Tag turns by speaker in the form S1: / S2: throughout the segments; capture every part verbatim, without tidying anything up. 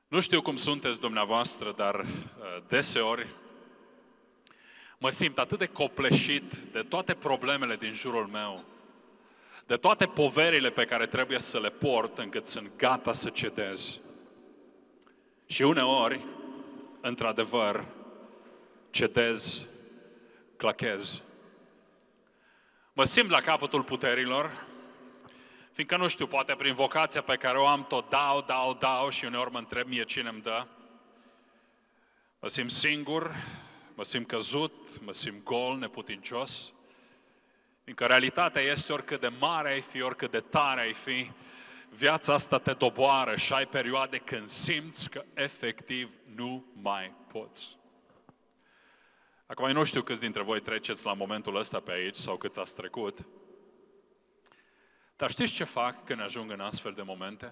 S1: Nu știu cum sunteți dumneavoastră, dar deseori mă simt atât de copleșit de toate problemele din jurul meu, de toate poverile pe care trebuie să le port, încât sunt gata să cedez. Și uneori, într-adevăr, cedez, clachez. Mă simt la capătul puterilor, fiindcă nu știu, poate prin vocația pe care o am tot dau, dau, dau și uneori mă întreb mie cine îmi dă. Mă simt singur, mă simt căzut, mă simt gol, neputincios. Fiindcă realitatea este oricât de mare ai fi, oricât de tare ai fi, viața asta te doboară și ai perioade când simți că efectiv nu mai poți. Acum nu știu câți dintre voi treceți la momentul ăsta pe aici sau câți ați trecut, dar știți ce fac când ajung în astfel de momente?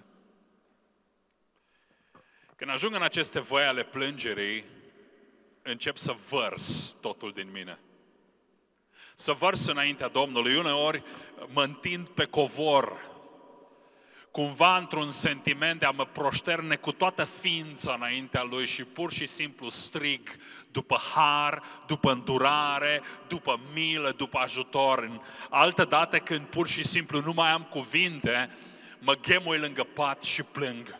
S1: Când ajung în aceste voi ale plângerii, încep să vărs totul din mine. Să vărs înaintea Domnului. Uneori mă întind pe covor, cumva într-un sentiment de a mă proșterne cu toată ființa înaintea Lui și pur și simplu strig după har, după îndurare, după milă, după ajutor. În altă dată când pur și simplu nu mai am cuvinte, mă ghemui lângă pat și plâng.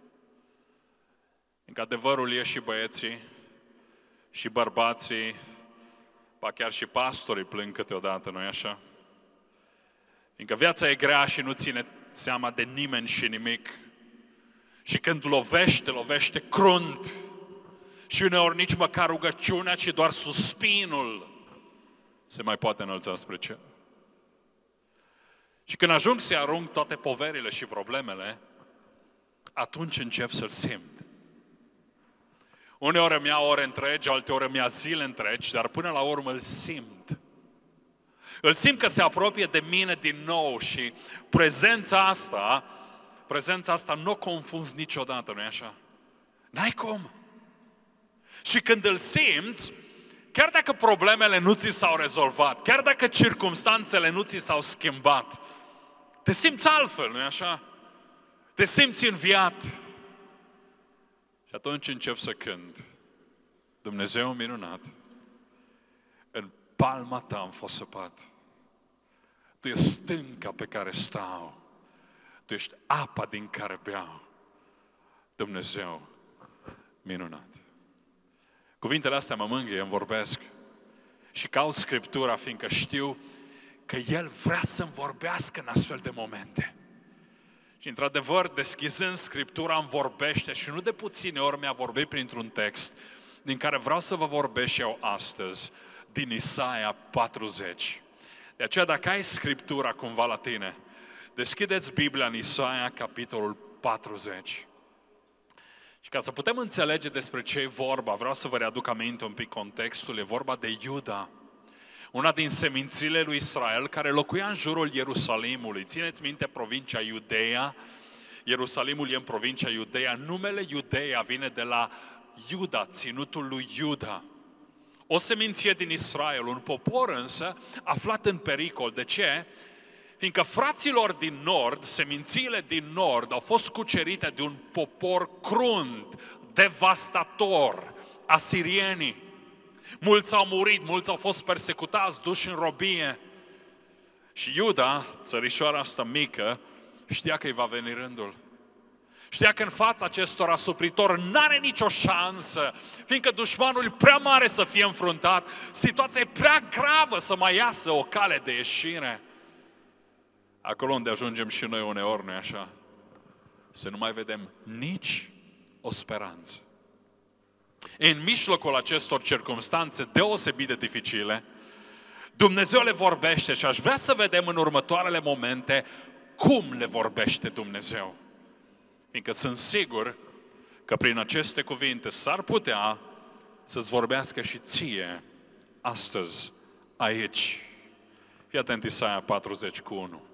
S1: Încă adevărul e și băieții, și bărbații, ba chiar și pastorii plâng câteodată, nu-i așa? Fiindcă viața e grea și nu ține seama de nimeni și nimic. Și când lovește, lovește crunt. Și uneori nici măcar rugăciunea, ci doar suspinul se mai poate înălța spre cer. Și când ajung să arunc toate poverile și problemele, atunci încep să-L simt. Uneori îmi ia ore întregi, alteori îmi ia zile întregi, dar până la urmă îl simt. Îl simt că se apropie de mine din nou și prezența asta, prezența asta nu o confunzi niciodată, nu-i așa? N-ai cum. Și când îl simți, chiar dacă problemele nu ți s-au rezolvat, chiar dacă circumstanțele nu ți s-au schimbat, te simți altfel, nu-i așa? Te simți înviat. Și atunci încep să cânt. Dumnezeu minunat, în palma ta am fost săpat. Tu ești stânca pe care stau. Tu ești apa din care beau. Dumnezeu minunat. Cuvintele astea mă mângâie, îmi vorbesc. Și caut Scriptura, fiindcă știu că El vrea să-mi vorbească în astfel de momente. Și într-adevăr, deschizând Scriptura, îmi vorbește și nu de puține ori mi-a vorbit printr-un text din care vreau să vă vorbesc și eu astăzi, din Isaia patruzeci. De aceea, dacă ai Scriptura cumva la tine, deschideți Biblia în Isaia, capitolul patruzeci. Și ca să putem înțelege despre ce e vorba, vreau să vă readuc aminte un pic contextul. E vorba de Iuda, una din semințile lui Israel, care locuia în jurul Ierusalimului. Țineți minte provincia Iudeea. Ierusalimul e în provincia Iudeea. Numele Iudeea vine de la Iuda, ținutul lui Iuda. O seminție din Israel, un popor însă aflat în pericol. De ce? Fiindcă fraților din nord, semințiile din nord, au fost cucerite de un popor crunt, devastator, asirienii. Mulți au murit, mulți au fost persecutați, duși în robie. Și Iuda, țărișoara asta mică, știa că îi va veni rândul. Știa că în fața acestor asupritori n-are nicio șansă, fiindcă dușmanul e prea mare să fie înfruntat, situația e prea gravă să mai iasă o cale de ieșire. Acolo unde ajungem și noi uneori, nu-i așa? Să nu mai vedem nici o speranță. În mijlocul acestor circumstanțe deosebit de dificile, Dumnezeu le vorbește și aș vrea să vedem în următoarele momente cum le vorbește Dumnezeu. Fiindcă sunt sigur că prin aceste cuvinte s-ar putea să-ți vorbească și ție astăzi, aici. Fii atent, Isaia patruzeci cu unu.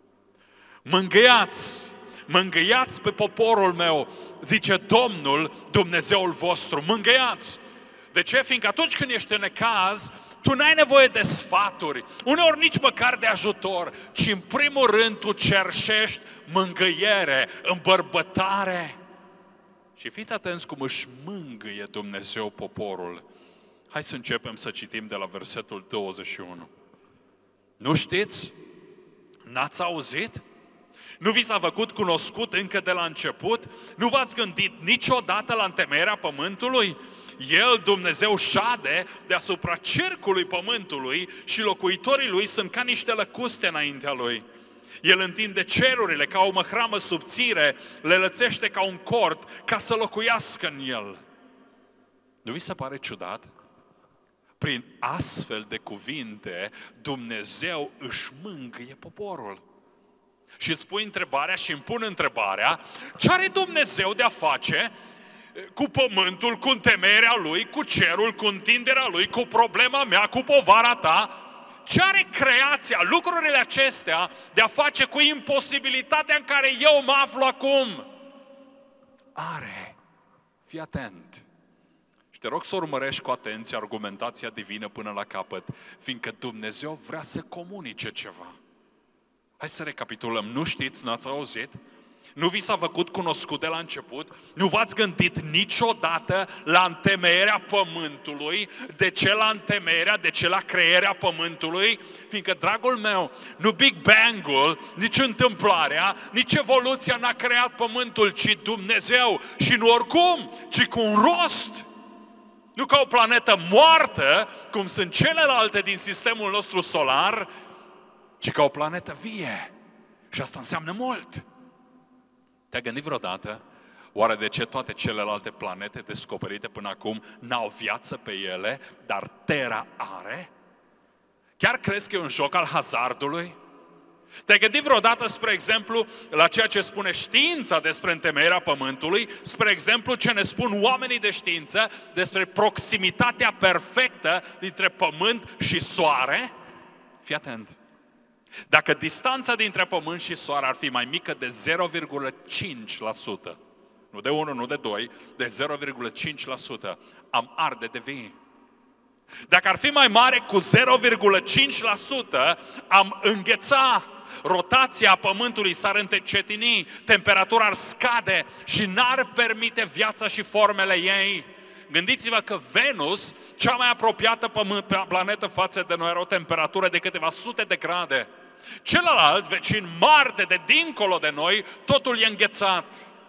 S1: Mângâiați, mângâiați pe poporul meu, zice Domnul, Dumnezeul vostru, mângâiați. De ce? Fiindcă atunci când ești în necaz, tu n-ai nevoie de sfaturi, uneori nici măcar de ajutor, ci în primul rând tu cerșești mângâiere, îmbărbătare Și fiți atenți cum își mângâie Dumnezeu poporul. Hai să începem să citim de la versetul douăzeci și unu. Nu știți? N-ați auzit? Nu vi s-a făcut cunoscut încă de la început? Nu v-ați gândit niciodată la întemeierea pământului? El, Dumnezeu, șade deasupra cercului pământului și locuitorii lui sunt ca niște lăcuste înaintea lui. El întinde cerurile ca o măhramă subțire, le lățește ca un cort ca să locuiască în el. Nu vi se pare ciudat? Prin astfel de cuvinte, Dumnezeu își mângâie poporul. Și îți pui întrebarea și îmi pun întrebarea, ce are Dumnezeu de-a face cu pământul, cu întemeierea lui, cu cerul, cu întinderea lui, cu problema mea, cu povara ta? Ce are creația, lucrurile acestea, de-a face cu imposibilitatea în care eu mă aflu acum? Are. Fii atent. Și te rog să urmărești cu atenție argumentația divină până la capăt, fiindcă Dumnezeu vrea să comunice ceva. Hai să recapitulăm. Nu știți, n-ați auzit? Nu vi s-a făcut cunoscut de la început? Nu v-ați gândit niciodată la întemeierea pământului? De ce la întemeierea? De ce la crearea pământului? Fiindcă, dragul meu, nu Big Bang-ul, nici întâmplarea, nici evoluția n-a creat pământul, ci Dumnezeu. Și nu oricum, ci cu un rost. Nu ca o planetă moartă, cum sunt celelalte din sistemul nostru solar, ci ca o planetă vie. Și asta înseamnă mult. Te-ai gândit vreodată? Oare de ce toate celelalte planete descoperite până acum n-au viață pe ele, dar Terra are? Chiar crezi că e un joc al hazardului? Te-ai gândit vreodată, spre exemplu, la ceea ce spune știința despre întemeierea Pământului, spre exemplu, ce ne spun oamenii de știință despre proximitatea perfectă dintre Pământ și Soare? Fii atent! Dacă distanța dintre Pământ și Soare ar fi mai mică de zero virgulă cinci la sută, nu de unu, nu de doi, de zero virgulă cinci la sută, am arde de vii. Dacă ar fi mai mare cu zero virgulă cinci la sută, am îngheța. Rotația Pământului s-ar încetini, temperatura ar scade și n-ar permite viața și formele ei. Gândiți-vă că Venus, cea mai apropiată planetă față de noi, are o temperatură de câteva sute de grade. Celălalt vecin, Marte, de dincolo de noi, totul e înghețat.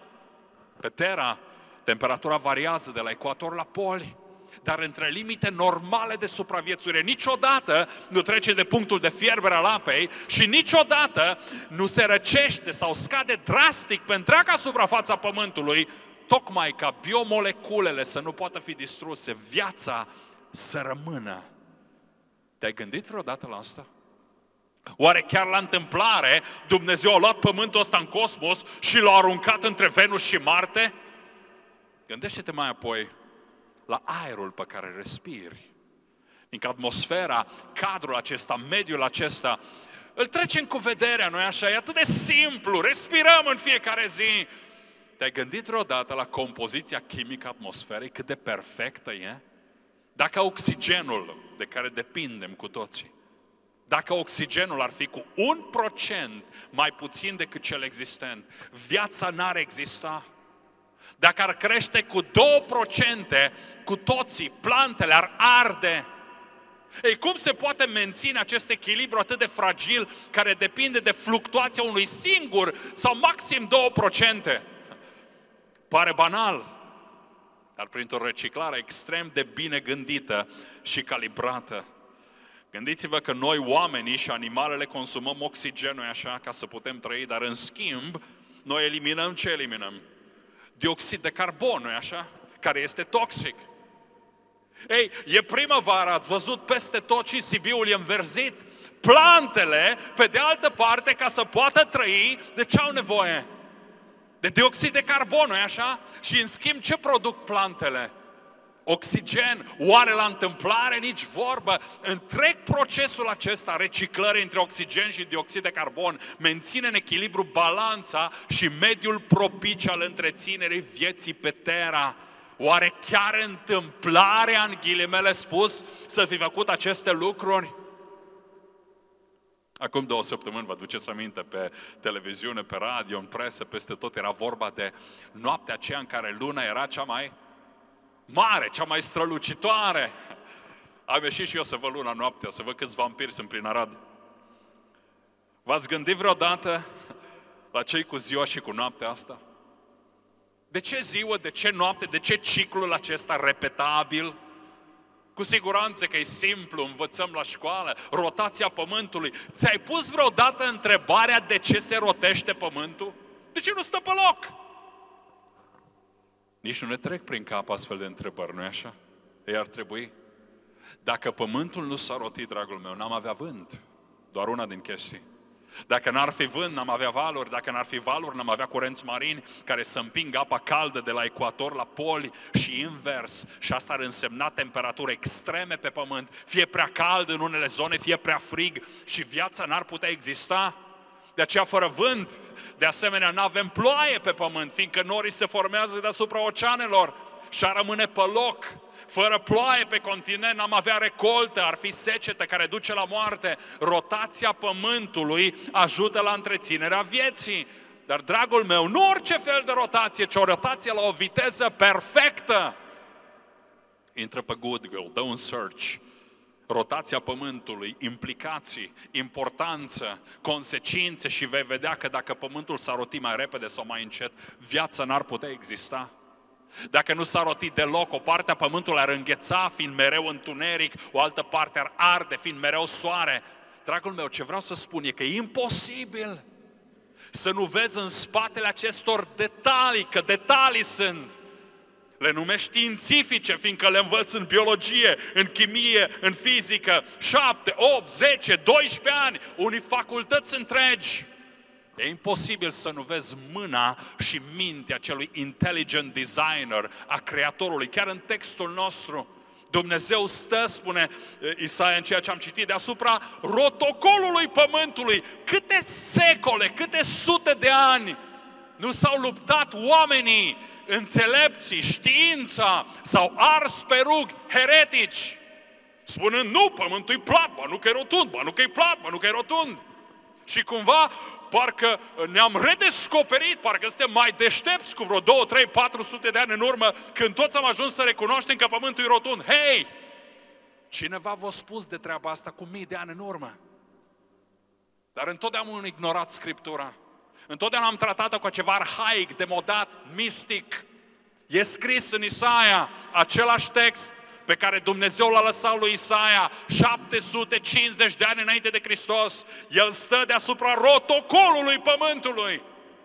S1: Pe Terra, temperatura variază de la ecuator la poli, dar între limite normale de supraviețuire. Niciodată nu trece de punctul de fierbere al apei și niciodată nu se răcește sau scade drastic pe întreaga suprafața Pământului, tocmai ca biomoleculele să nu poată fi distruse, viața să rămână. Te-ai gândit vreodată la asta? Oare chiar la întâmplare Dumnezeu a luat Pământul ăsta în cosmos și l-a aruncat între Venus și Marte? Gândește-te mai apoi la aerul pe care îl respiri. Fiindcă atmosfera, cadrul acesta, mediul acesta, îl trecem cu vederea, nu-i așa? E atât de simplu, respirăm în fiecare zi. Te-ai gândit vreodată la compoziția chimică a atmosferei, cât de perfectă e? Dacă oxigenul, de care depindem cu toții, dacă oxigenul ar fi cu un procent mai puțin decât cel existent, viața n-ar exista. Dacă ar crește cu două procente, cu toții, plantele ar arde. Ei, cum se poate menține acest echilibru atât de fragil, care depinde de fluctuația unui singur sau maxim două procente? Pare banal, dar printr-o reciclare extrem de bine gândită și calibrată. Gândiți-vă că noi, oamenii și animalele, consumăm oxigenul așa ca să putem trăi, dar în schimb, noi eliminăm ce eliminăm? Dioxid de carbon, nu-i așa? Care este toxic. Ei, e primăvară, ați văzut peste tot și Sibiul e înverzit. Plantele, pe de altă parte, ca să poată trăi, de ce au nevoie? De dioxid de carbon, nu-i așa? Și în schimb, ce produc plantele? Oxigen. Oare la întâmplare nici vorbă? Întreg procesul acesta, reciclării între oxigen și dioxid de carbon, menține în echilibru balanța și mediul propice al întreținerii vieții pe Terra. Oare chiar întâmplarea, în ghilimele spus, să fi făcut aceste lucruri? Acum două săptămâni, vă duceți aminte, pe televiziune, pe radio, în presă, peste tot era vorba de noaptea aceea în care luna era cea mai mare, cea mai strălucitoare. Am ieșit și eu să văd luna noaptea, să văd câți vampiri sunt prin Arad. V-ați gândit vreodată la cei cu ziua și cu noaptea asta? De ce ziua, de ce noapte, de ce ciclul acesta repetabil? Cu siguranță că e simplu, învățăm la școală, rotația Pământului. Ți-ai pus vreodată întrebarea de ce se rotește Pământul? De ce nu stă pe loc? Nici nu ne trec prin cap astfel de întrebări, nu-i așa? Ei ar trebui. Dacă Pământul nu s-a rotit, dragul meu, n-am avea vânt. Doar una din chestii. Dacă n-ar fi vânt, n-am avea valuri. Dacă n-ar fi valuri, n-am avea curenți marini care să împingă apa caldă de la ecuator la poli și invers. Și asta ar însemna temperaturi extreme pe Pământ, fie prea cald în unele zone, fie prea frig și viața n-ar putea exista. De aceea, fără vânt, de asemenea, n-avem ploaie pe Pământ, fiindcă norii se formează deasupra oceanelor și ar rămâne pe loc. Fără ploaie pe continent n-am avea recoltă, ar fi secetă care duce la moarte. Rotația Pământului ajută la întreținerea vieții. Dar, dragul meu, nu orice fel de rotație, ci o rotație la o viteză perfectă. Intră pe Google, dă un search. Rotația Pământului, implicații, importanță, consecințe și vei vedea că dacă Pământul s-ar roti mai repede sau mai încet, viața n-ar putea exista. Dacă nu s-ar roti deloc, o parte a Pământului ar îngheța, fiind mereu întuneric, o altă parte ar arde, fiind mereu soare. Dragul meu, ce vreau să spun e că e imposibil să nu vezi în spatele acestor detalii, că detalii sunt. Le numești științifice, fiindcă le învăț în biologie, în chimie, în fizică, șapte, opt, zece, doisprezece ani, unii facultăți întregi. E imposibil să nu vezi mâna și mintea celui intelligent designer, a Creatorului. Chiar în textul nostru, Dumnezeu stă, spune Isaia în ceea ce am citit, deasupra rotocolului Pământului. Câte secole, câte sute de ani nu s-au luptat oamenii, înțelepții, știința, s-au ars pe rug heretici, spunând, nu, Pământul e plat, ba nu că e rotund, ba nu că e plat, ba nu că e rotund. Și cumva, parcă ne-am redescoperit, parcă suntem mai deștepți cu vreo două, trei, patru sute de ani în urmă, când toți am ajuns să recunoaștem că Pământul e rotund. Hei! Cineva v-a spus de treaba asta cu mii de ani în urmă. Dar întotdeauna am ignorat Scriptura. Întotdeauna am tratat-o ca ceva arhaic, demodat, mistic. E scris în Isaia același text pe care Dumnezeu l-a lăsat lui Isaia șapte sute cincizeci de ani înainte de Hristos. El stă deasupra rotocolului Pământului.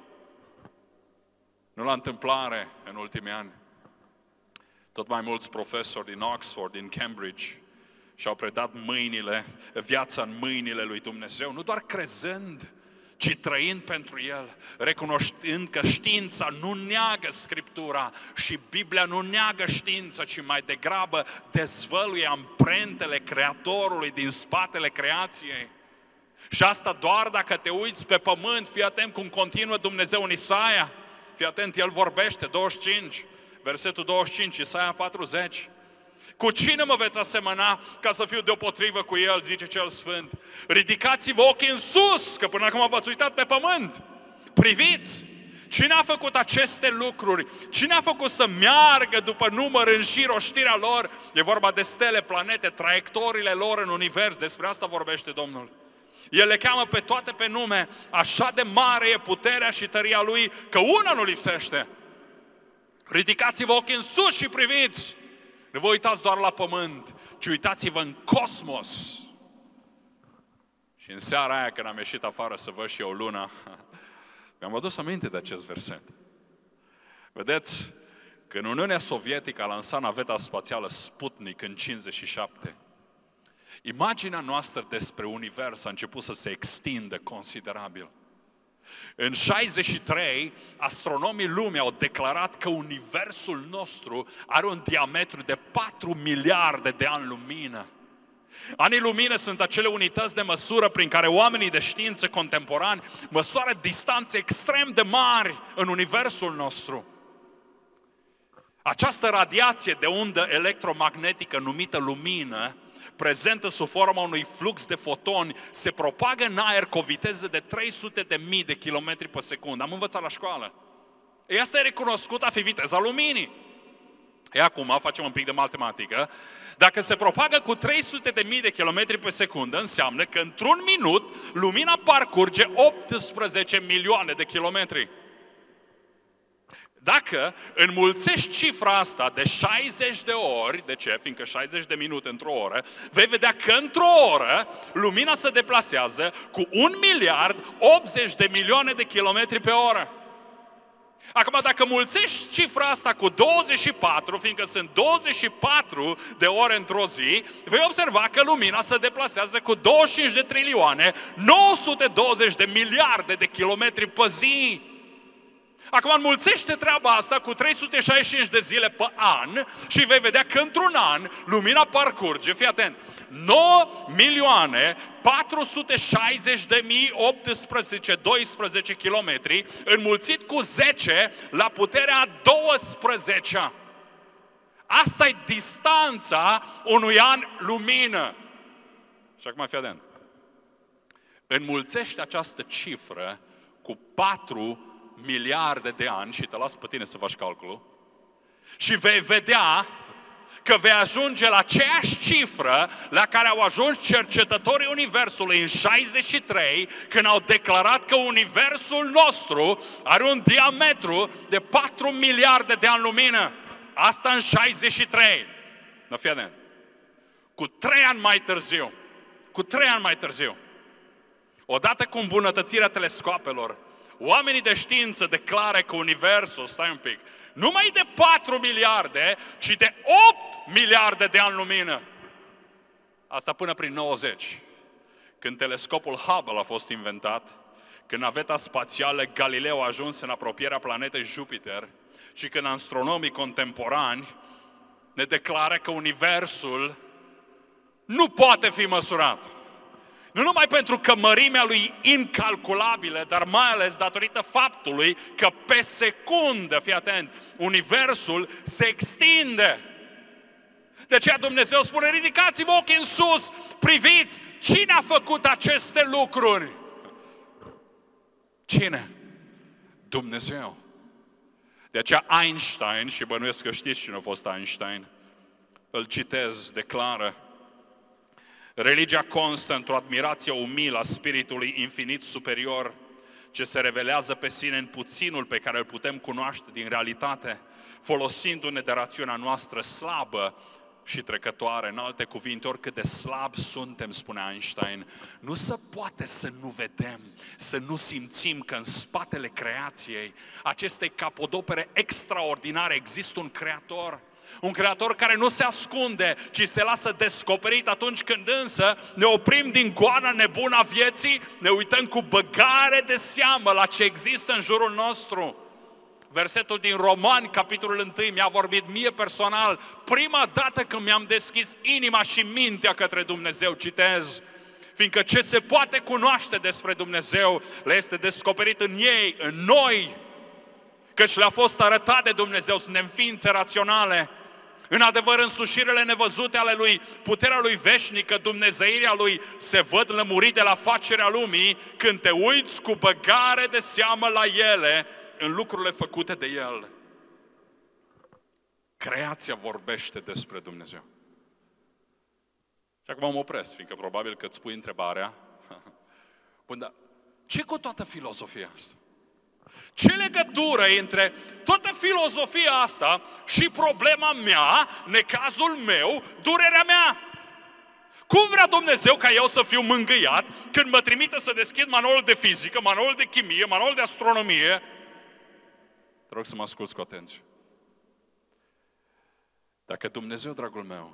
S1: Nu la întâmplare în ultimii ani. Tot mai mulți profesori din Oxford, din Cambridge, și-au predat mâinile, viața în mâinile lui Dumnezeu, nu doar crezând, ci trăind pentru El, recunoștind că știința nu neagă Scriptura și Biblia nu neagă știința, ci mai degrabă dezvăluie amprentele Creatorului din spatele creației. Și asta doar dacă te uiți pe pământ, fii atent cum continuă Dumnezeu în Isaia, fii atent, El vorbește, douăzeci și cinci, versetul douăzeci și cinci, Isaia patruzeci. Cu cine mă veți asemăna ca să fiu deopotrivă cu El, zice Cel Sfânt? Ridicați-vă ochii în sus, că până acum v-ați uitat pe pământ. Priviți! Cine a făcut aceste lucruri? Cine a făcut să meargă după număr în șir oștirea lor? E vorba de stele, planete, traiectoriile lor în univers. Despre asta vorbește Domnul. El le cheamă pe toate pe nume. Așa de mare e puterea și tăria Lui, că una nu lipsește. Ridicați-vă ochii în sus și priviți! Nu vă uitați doar la pământ, ci uitați-vă în cosmos. Și în seara aia, când am ieșit afară să văd și eu luna, mi-am adus aminte de acest verset. Vedeți, când Uniunea Sovietică a lansat naveta spațială Sputnik în cincizeci și șapte, imaginea noastră despre univers a început să se extindă considerabil. În șaizeci și trei, astronomii lumii au declarat că universul nostru are un diametru de patru miliarde de ani lumină. Anii lumină sunt acele unități de măsură prin care oamenii de știință contemporani măsoară distanțe extrem de mari în universul nostru. Această radiație de undă electromagnetică numită lumină prezentă sub forma unui flux de fotoni, se propagă în aer cu o viteză de trei sute de mii de kilometri pe secundă. Am învățat la școală. E asta e recunoscut a fi viteza luminii. E acum, facem un pic de matematică. Dacă se propagă cu trei sute de mii de kilometri pe secundă, înseamnă că într-un minut lumina parcurge optsprezece milioane de kilometri. Dacă înmulțești cifra asta de șaizeci de ori, de ce? Fiindcă șaizeci de minute într-o oră, vei vedea că într-o oră lumina se deplasează cu un miliard optzeci de milioane de kilometri pe oră. Acum, dacă mulțești cifra asta cu douăzeci și patru, fiindcă sunt douăzeci și patru de ore într-o zi, vei observa că lumina se deplasează cu douăzeci și cinci de trilioane, nouă sute douăzeci de miliarde de kilometri pe zi. Acum înmulțește treaba asta cu trei sute șaizeci și cinci de zile pe an și vei vedea că într-un an lumina parcurge, fii atent, nouă milioane patru sute șaizeci de mii optsprezece doisprezece kilometri înmulțit cu zece la puterea douăsprezecea. Asta e distanța unui an lumină. Și acum fii atent. Înmulțește această cifră cu patru miliarde de ani și te las pe tine să faci calculul și vei vedea că vei ajunge la aceeași cifră la care au ajuns cercetătorii Universului în șaizeci și trei, când au declarat că Universul nostru are un diametru de patru miliarde de ani lumină. Asta în șaizeci și trei. Nu fii atent. Cu trei ani mai târziu, cu trei ani mai târziu, odată cu îmbunătățirea telescoapelor, oamenii de știință declară că Universul, stai un pic, nu mai de patru miliarde, ci de opt miliarde de ani lumină. Asta până prin nouăzeci, când telescopul Hubble a fost inventat, când naveta spațială Galileo a ajuns în apropierea planetei Jupiter și când astronomii contemporani ne declară că Universul nu poate fi măsurat. Nu numai pentru că mărimea lui e incalculabilă, dar mai ales datorită faptului că pe secundă, fii atent, Universul se extinde. De aceea Dumnezeu spune, ridicați-vă ochii în sus, priviți, cine a făcut aceste lucruri? Cine? Dumnezeu. De aceea Einstein, și bănuiesc că știți cine a fost Einstein, îl citez, declară, religia constă într-o admirație umilă a spiritului infinit superior, ce se revelează pe sine în puținul pe care îl putem cunoaște din realitate, folosindu-ne de rațiunea noastră slabă și trecătoare. În alte cuvinte, oricât de slab suntem, spune Einstein, nu se poate să nu vedem, să nu simțim că în spatele creației, acestei capodopere extraordinare, există un creator. Un creator care nu se ascunde, ci se lasă descoperit atunci când însă ne oprim din goana nebună a vieții, ne uităm cu băgare de seamă la ce există în jurul nostru. Versetul din Romani, capitolul unu, mi-a vorbit mie personal, prima dată când mi-am deschis inima și mintea către Dumnezeu, citez, fiindcă ce se poate cunoaște despre Dumnezeu le este descoperit în ei, în noi, căci le-a fost arătat de Dumnezeu, suntem ființe raționale. În adevăr, însușirile nevăzute ale Lui, puterea Lui veșnică, dumnezeirea Lui, se văd lămurite la facerea lumii când te uiți cu băgare de seamă la ele, în lucrurile făcute de El. Creația vorbește despre Dumnezeu. Și acum mă opresc, fiindcă probabil că îți pui întrebarea, bun, dar ce cu toată filozofia asta? Ce legătură între toată filozofia asta și problema mea, necazul meu, durerea mea? Cum vrea Dumnezeu ca eu să fiu mângâiat când mă trimite să deschid manualul de fizică, manualul de chimie, manualul de astronomie? Te rog să mă asculți cu atenție. Dacă Dumnezeu, dragul meu,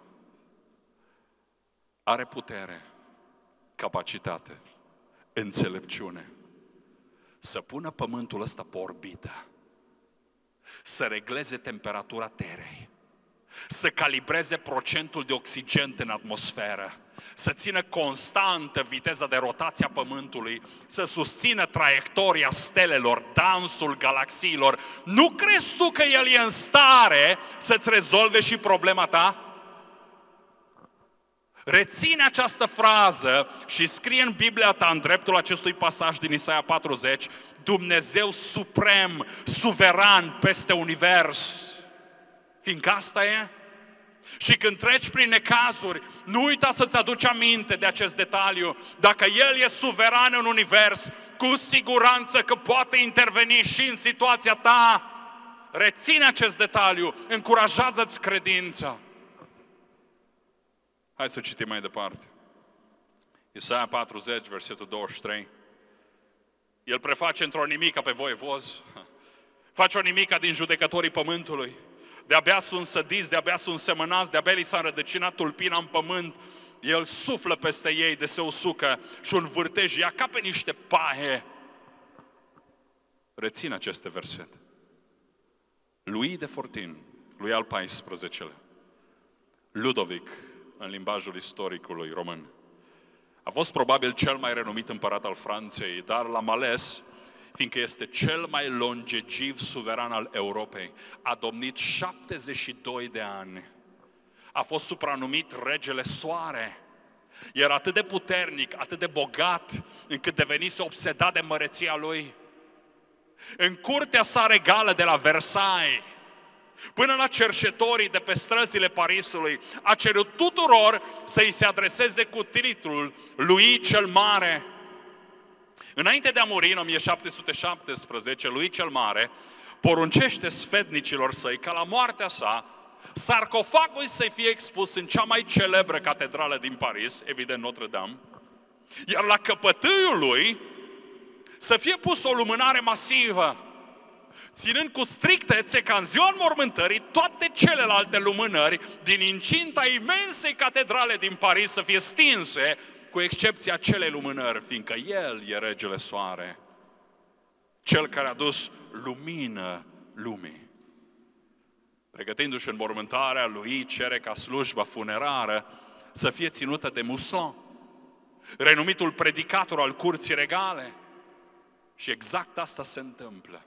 S1: are putere, capacitate, înțelepciune, să pună pământul ăsta pe orbită, să regleze temperatura terei, să calibreze procentul de oxigen în atmosferă, să țină constantă viteza de rotație a pământului, să susțină traiectoria stelelor, dansul galaxiilor, nu crezi tu că El e în stare să-ți rezolve și problema ta? Reține această frază și scrie în Biblia ta, în dreptul acestui pasaj din Isaia patruzeci, Dumnezeu suprem, suveran peste univers. Fiindcă asta e. Și când treci prin necazuri, nu uita să-ți aduci aminte de acest detaliu. Dacă El e suveran în univers, cu siguranță că poate interveni și în situația ta. Reține acest detaliu, încurajează-ți credința. Hai să citim mai departe. Isaia patruzeci, versetul douăzeci și trei. El preface într-o nimica pe voievoz, face o nimica din judecătorii pământului. De-abia sunt sădiți, de-abia sunt semănați, de-abia li s-a înrădăcinat tulpina în pământ. El suflă peste ei de se usucă și un vârtej ia ca pe niște pahe. Reține aceste versete. Lui de Fortin, lui al paisprezecelea, Ludovic, în limbajul istoricului român, a fost probabil cel mai renumit împărat al Franței, dar l-am ales fiindcă este cel mai longeviv suveran al Europei. A domnit șaptezeci și doi de ani. A fost supranumit Regele Soare. Era atât de puternic, atât de bogat, încât devenise obsedat de măreția lui. În curtea sa regală de la Versailles, până la cerșetorii de pe străzile Parisului, a cerut tuturor să-i se adreseze cu titlul lui cel Mare. Înainte de a muri, în o mie șapte sute șaptesprezece, lui cel Mare poruncește sfetnicilor săi ca la moartea sa, sarcofagul să fie expus în cea mai celebră catedrală din Paris, evident Notre-Dame, iar la căpătâiul lui să fie pus o lumânare masivă, ținând cu strictețe ca în ziua înmormântării toate celelalte lumânări din incinta imensei catedrale din Paris să fie stinse, cu excepția acelei lumânări, fiindcă El e Regele Soare, Cel care a dus lumină lumii. Pregătindu-și înmormântarea lui, cere ca slujba funerară să fie ținută de Mousseline, renumitul predicator al curții regale. Și exact asta se întâmplă.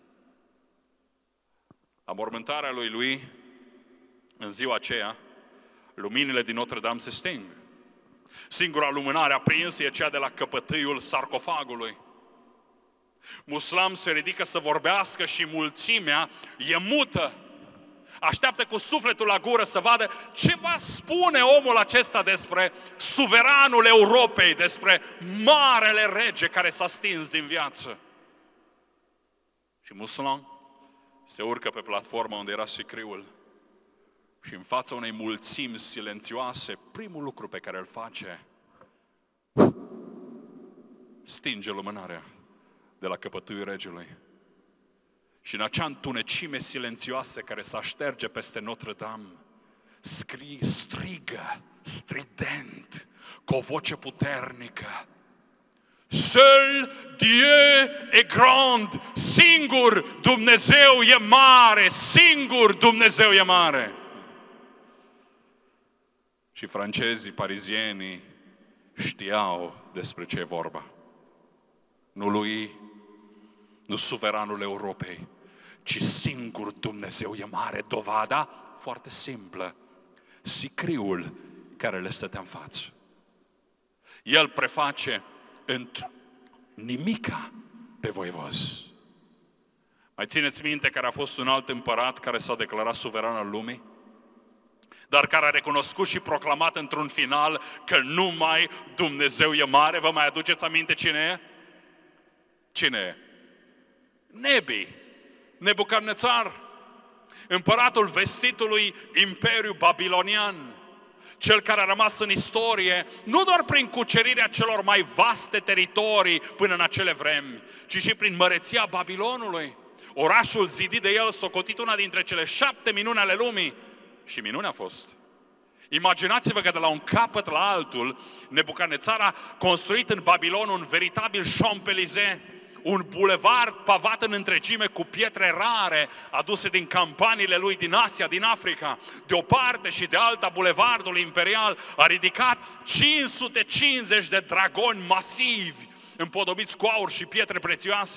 S1: La mormântarea lui lui, în ziua aceea, luminile din Notre-Dame se sting. Singura lumânare aprinsă e cea de la căpătâiul sarcofagului. Mousseline se ridică să vorbească și mulțimea e mută. Așteaptă cu sufletul la gură să vadă ce va spune omul acesta despre suveranul Europei, despre marele rege care s-a stins din viață. Și Mousseline se urcă pe platforma unde era sicriul și în fața unei mulțimi silențioase, primul lucru pe care îl face, stinge lumânarea de la căpătâiul regelui. Și în acea întunecime silențioasă care se așterge peste Notre-Dame, scrie, strigă, strident, cu o voce puternică: Seul Dieu est grand, singur Dumnezeu e mare, singur Dumnezeu e mare. Și francezii, parizienii știau despre ce e vorba. Nu lui, nu suveranul Europei, ci singur Dumnezeu e mare. Dovada foarte simplă: sicriul care le stătea în față. El preface într nimica pe voievoz. Mai țineți minte care a fost un alt împărat care s-a declarat suveran al lumii, dar care a recunoscut și proclamat într-un final că numai Dumnezeu e mare? Vă mai aduceți aminte cine e? Cine e? Nebi, Nebucadnețar, împăratul vestitului Imperiu Babilonian, cel care a rămas în istorie nu doar prin cucerirea celor mai vaste teritorii până în acele vremi, ci și prin măreția Babilonului. Orașul zidit de el, socotit una dintre cele șapte minuni ale lumii. Și minunea a fost. Imaginați-vă că de la un capăt la altul, Nebucadnețar a construit în Babilon un veritabil Champs-Élysées, un bulevard pavat în întregime cu pietre rare aduse din campaniile lui din Asia, din Africa. De o parte și de alta bulevardul imperial a ridicat cinci sute cincizeci de dragoni masivi, împodobiți cu aur și pietre prețioase.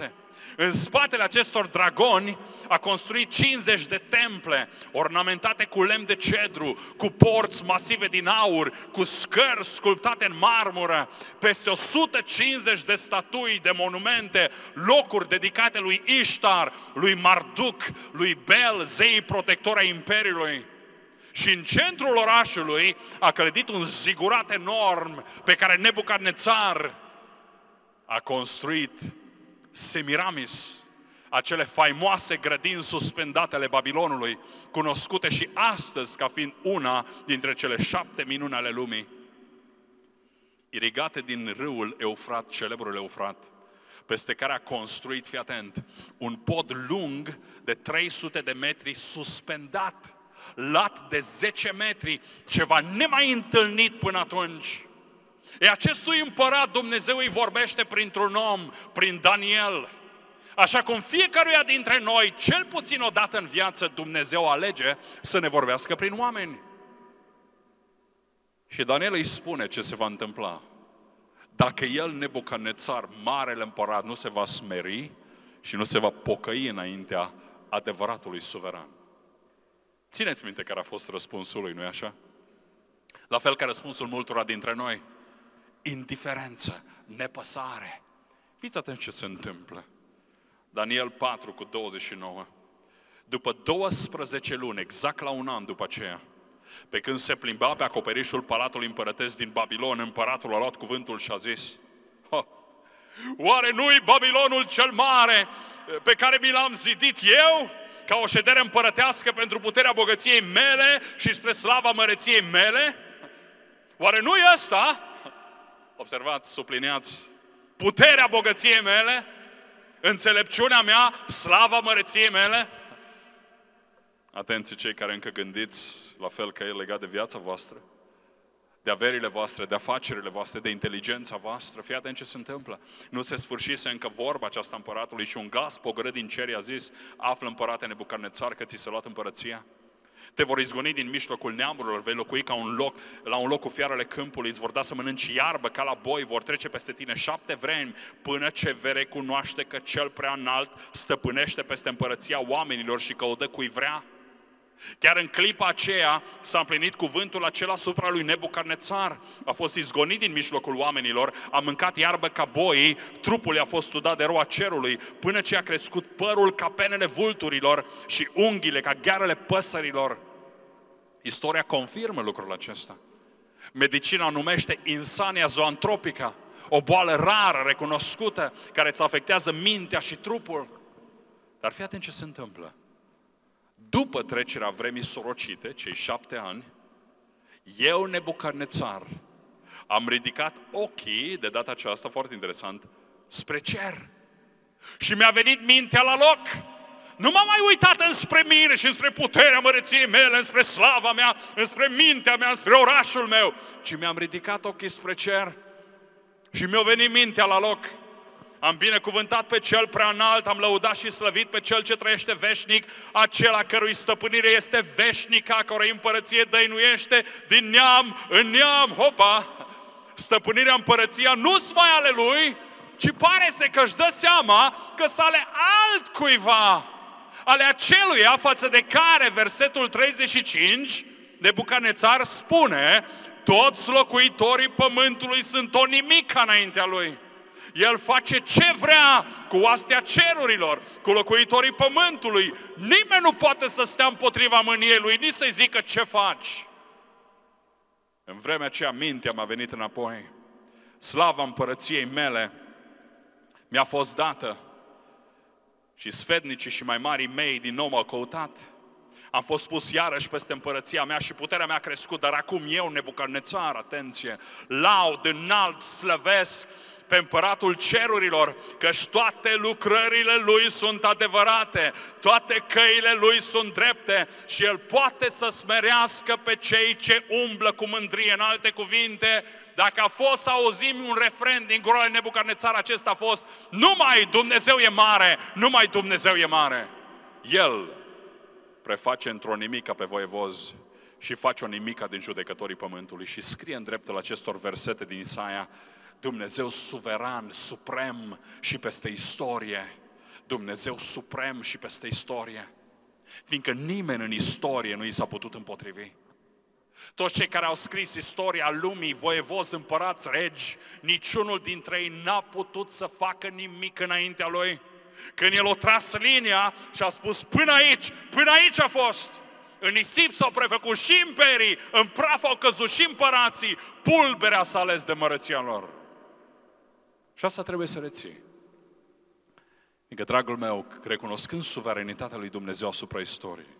S1: În spatele acestor dragoni a construit cincizeci de temple ornamentate cu lemn de cedru, cu porți masive din aur, cu scări sculptate în marmură, peste o sută cincizeci de statui, de monumente, locuri dedicate lui Ishtar, lui Marduk, lui Bel, zeii protectori ai Imperiului. Și în centrul orașului a clădit un zigurat enorm pe care Nebucadnețar a construit Semiramis, acele faimoase grădini suspendate ale Babilonului, cunoscute și astăzi ca fiind una dintre cele șapte minuni ale lumii, irigate din râul Eufrat, celebrul Eufrat, peste care a construit, fii atent, un pod lung de trei sute de metri suspendat, lat de zece metri, ceva nemai întâlnit până atunci. E acestui împărat Dumnezeu îi vorbește printr-un om, prin Daniel. Așa cum fiecăruia dintre noi, cel puțin o dată în viață, Dumnezeu alege să ne vorbească prin oameni. Și Daniel îi spune ce se va întâmpla. Dacă el, Nebucadnețar, marele împărat, nu se va smeri și nu se va pocăi înaintea adevăratului suveran. Țineți minte care a fost răspunsul lui, nu-i așa? La fel ca răspunsul multora dintre noi. Indiferență, nepăsare. Fiți atenți ce se întâmplă. Daniel patru cu douăzeci și nouă. După douăsprezece luni, exact la un an după aceea, pe când se plimba pe acoperișul palatului împărătesc din Babilon, împăratul a luat cuvântul și a zis: ha, oare nu-i Babilonul cel mare pe care mi l-am zidit eu ca o ședere împărătească pentru puterea bogăției mele și spre slava măreției mele? Oare nu-i ăsta? Observați, subliniați, puterea bogăției mele, înțelepciunea mea, slava măreției mele? Atenție cei care încă gândiți la fel că e legat de viața voastră, de averile voastre, de afacerile voastre, de inteligența voastră. Fii atent ce se întâmplă. Nu se sfârșise încă vorba aceasta împăratului și un glas pogorât din cer i-a zis: află, împărate Nebucadnețar, că ți s-a luat împărăția. Te vor izgoni din mijlocul neamurilor, vei locui ca un loc, la un loc cu fiarele câmpului, îți vor da să mănânci iarbă ca la boi, vor trece peste tine șapte vremi, până ce vei recunoaște că cel prea înalt stăpânește peste împărăția oamenilor și că o dă cui vrea. Chiar în clipa aceea s-a împlinit cuvântul acela asupra lui Nebucadnețar. A fost izgonit din mijlocul oamenilor, a mâncat iarbă ca boii, trupul i-a fost sudat de roa cerului, până ce a crescut părul ca penele vulturilor și unghiile ca ghearele păsărilor. Istoria confirmă lucrul acesta. Medicina o numește insania zoantropică, o boală rară, recunoscută, care îți afectează mintea și trupul. Dar fii atent ce se întâmplă. După trecerea vremii sorocite, cei șapte ani, eu, Nebucadnețar, am ridicat ochii, de data aceasta, foarte interesant, spre cer. Și mi-a venit mintea la loc. Nu m-am mai uitat înspre mine și înspre puterea măreției mele, înspre slava mea, înspre mintea mea, înspre orașul meu, ci mi-am ridicat ochii spre cer și mi-a venit mintea la loc. Am binecuvântat pe cel prea înalt, am lăudat și slăvit pe cel ce trăiește veșnic, acela cărui stăpânire este veșnică, a cărui împărăție dăinuiește din neam în neam. Hopa! Stăpânirea, împărăția nu-s mai ale lui, ci pare să că își dă seama că s ale altcuiva, ale aceluia față de care versetul treizeci și cinci, Nebucadnețar spune: toți locuitorii pământului sunt o nimica înaintea lui. El face ce vrea cu oastea cerurilor, cu locuitorii pământului. Nimeni nu poate să stea împotriva mâniei lui, nici să-i zică ce faci. În vremea aceea mintea m-a venit înapoi. Slava împărăției mele mi-a fost dată și sfetnicii și mai marii mei din nou m-au căutat. Am fost pus iarăși peste împărăția mea și puterea mea a crescut, dar acum eu, Nebucadnețar, atenție, laud, înalt, slăvesc pe împăratul cerurilor, căci toate lucrările lui sunt adevărate, toate căile lui sunt drepte și el poate să smerească pe cei ce umblă cu mândrie. În alte cuvinte, dacă a fost să auzim un refren din gura lui Nebucadnețar, acesta a fost: numai Dumnezeu e mare, numai Dumnezeu e mare. El preface într-o nimică pe voievozi și face o nimică din judecătorii pământului. Și scrie în dreptul acestor versete din Isaia: Dumnezeu suveran, suprem și peste istorie, Dumnezeu suprem și peste istorie. Fiindcă nimeni în istorie nu i s-a putut împotrivi. Toți cei care au scris istoria lumii, voievozi, împărați, regi, niciunul dintre ei n-a putut să facă nimic înaintea lui. Când el a tras linia și a spus până aici, până aici a fost. În nisip s-au prefăcut și imperii, în praf au căzut și împărații, pulberea s-a ales de măreția lor. Și asta trebuie să reții. Fiindcă, dragul meu, recunoscând suveranitatea lui Dumnezeu asupra istoriei,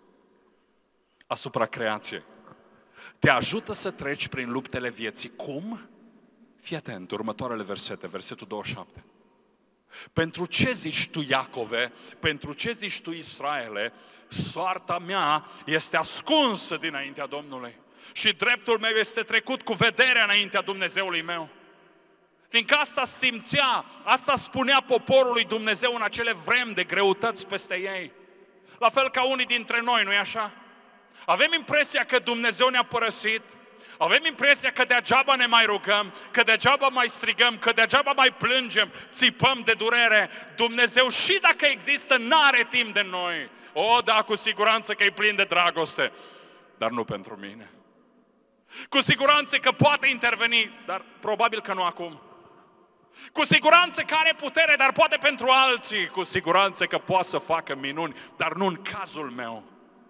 S1: asupra creației, te ajută să treci prin luptele vieții. Cum? Fii atent, următoarele versete, versetul douăzeci și șapte. Pentru ce zici tu, Iacove, pentru ce zici tu, Israele, soarta mea este ascunsă dinaintea Domnului și dreptul meu este trecut cu vederea înaintea Dumnezeului meu. Fiindcă asta simțea, asta spunea poporului Dumnezeu în acele vremi de greutăți peste ei. La fel ca unii dintre noi, nu-i așa? Avem impresia că Dumnezeu ne-a părăsit, avem impresia că degeaba ne mai rugăm, că degeaba mai strigăm, că degeaba mai plângem, țipăm de durere. Dumnezeu, și dacă există, n-are timp de noi. O, da, cu siguranță că e plin de dragoste, dar nu pentru mine. Cu siguranță că poate interveni, dar probabil că nu acum. Cu siguranță că are putere, dar poate pentru alții. Cu siguranță că poate să facă minuni, dar nu în cazul meu.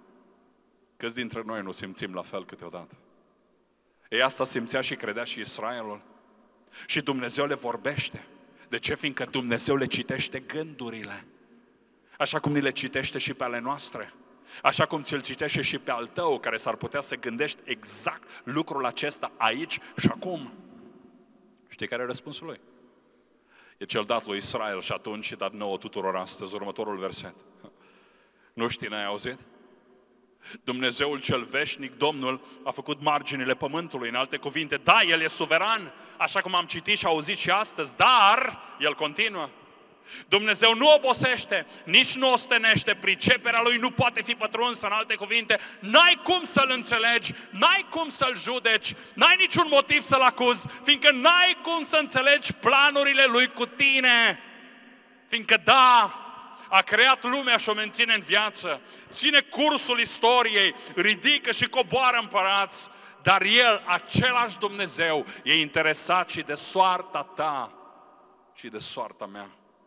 S1: Câți dintre noi nu simțim la fel câteodată? Ei, asta simțea și credea și Israelul. Și Dumnezeu le vorbește. De ce? Fiindcă Dumnezeu le citește gândurile. Așa cum ni le citește și pe ale noastre. Așa cum ți-l citește și pe al tău, care s-ar putea să gândești exact lucrul acesta aici și acum. Știi care e răspunsul lui? E cel dat lui Israel și atunci și dat nouă tuturor astăzi, următorul verset. Nu știi, n-ai auzit? Dumnezeul cel veșnic, Domnul, a făcut marginile pământului, în alte cuvinte. Da, El e suveran, așa cum am citit și auzit și astăzi, dar El continuă. Dumnezeu nu obosește, nici nu ostenește, priceperea Lui nu poate fi pătrunsă, în alte cuvinte, n-ai cum să-L înțelegi, n-ai cum să-L judeci, n-ai niciun motiv să-L acuzi, fiindcă n-ai cum să înțelegi planurile Lui cu tine. Fiindcă da, a creat lumea și o menține în viață, ține cursul istoriei, ridică și coboară împărați, dar El, același Dumnezeu, e interesat și de soarta ta și de soarta mea.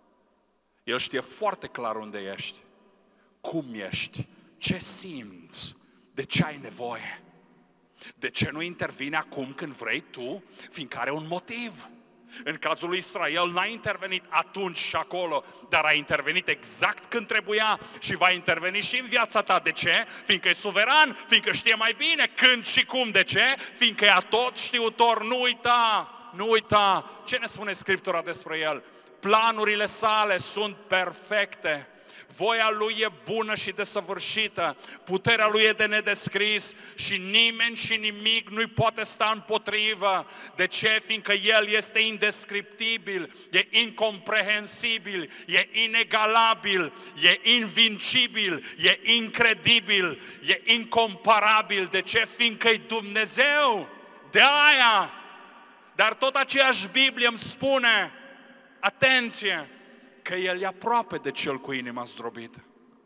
S1: El știe foarte clar unde ești, cum ești, ce simți, de ce ai nevoie. De ce nu intervine acum când vrei tu? Fiindcă are un motiv. În cazul lui Israel n-a intervenit atunci și acolo, dar a intervenit exact când trebuia și va interveni și în viața ta. De ce? Fiindcă e suveran, fiindcă știe mai bine când și cum. De ce? Fiindcă e atot știutor. Nu uita, nu uita. Ce ne spune Scriptura despre El? Planurile sale sunt perfecte. Voia Lui e bună și desăvârșită, puterea Lui e de nedescris și nimeni și nimic nu-i poate sta împotrivă. De ce? Fiindcă El este indescriptibil, e incomprehensibil, e inegalabil, e invincibil, e incredibil, e incomparabil. De ce? Fiindcă e Dumnezeu. De aia. Dar tot aceeași Biblie îmi spune, atenție, că El e aproape de cel cu inima zdrobită,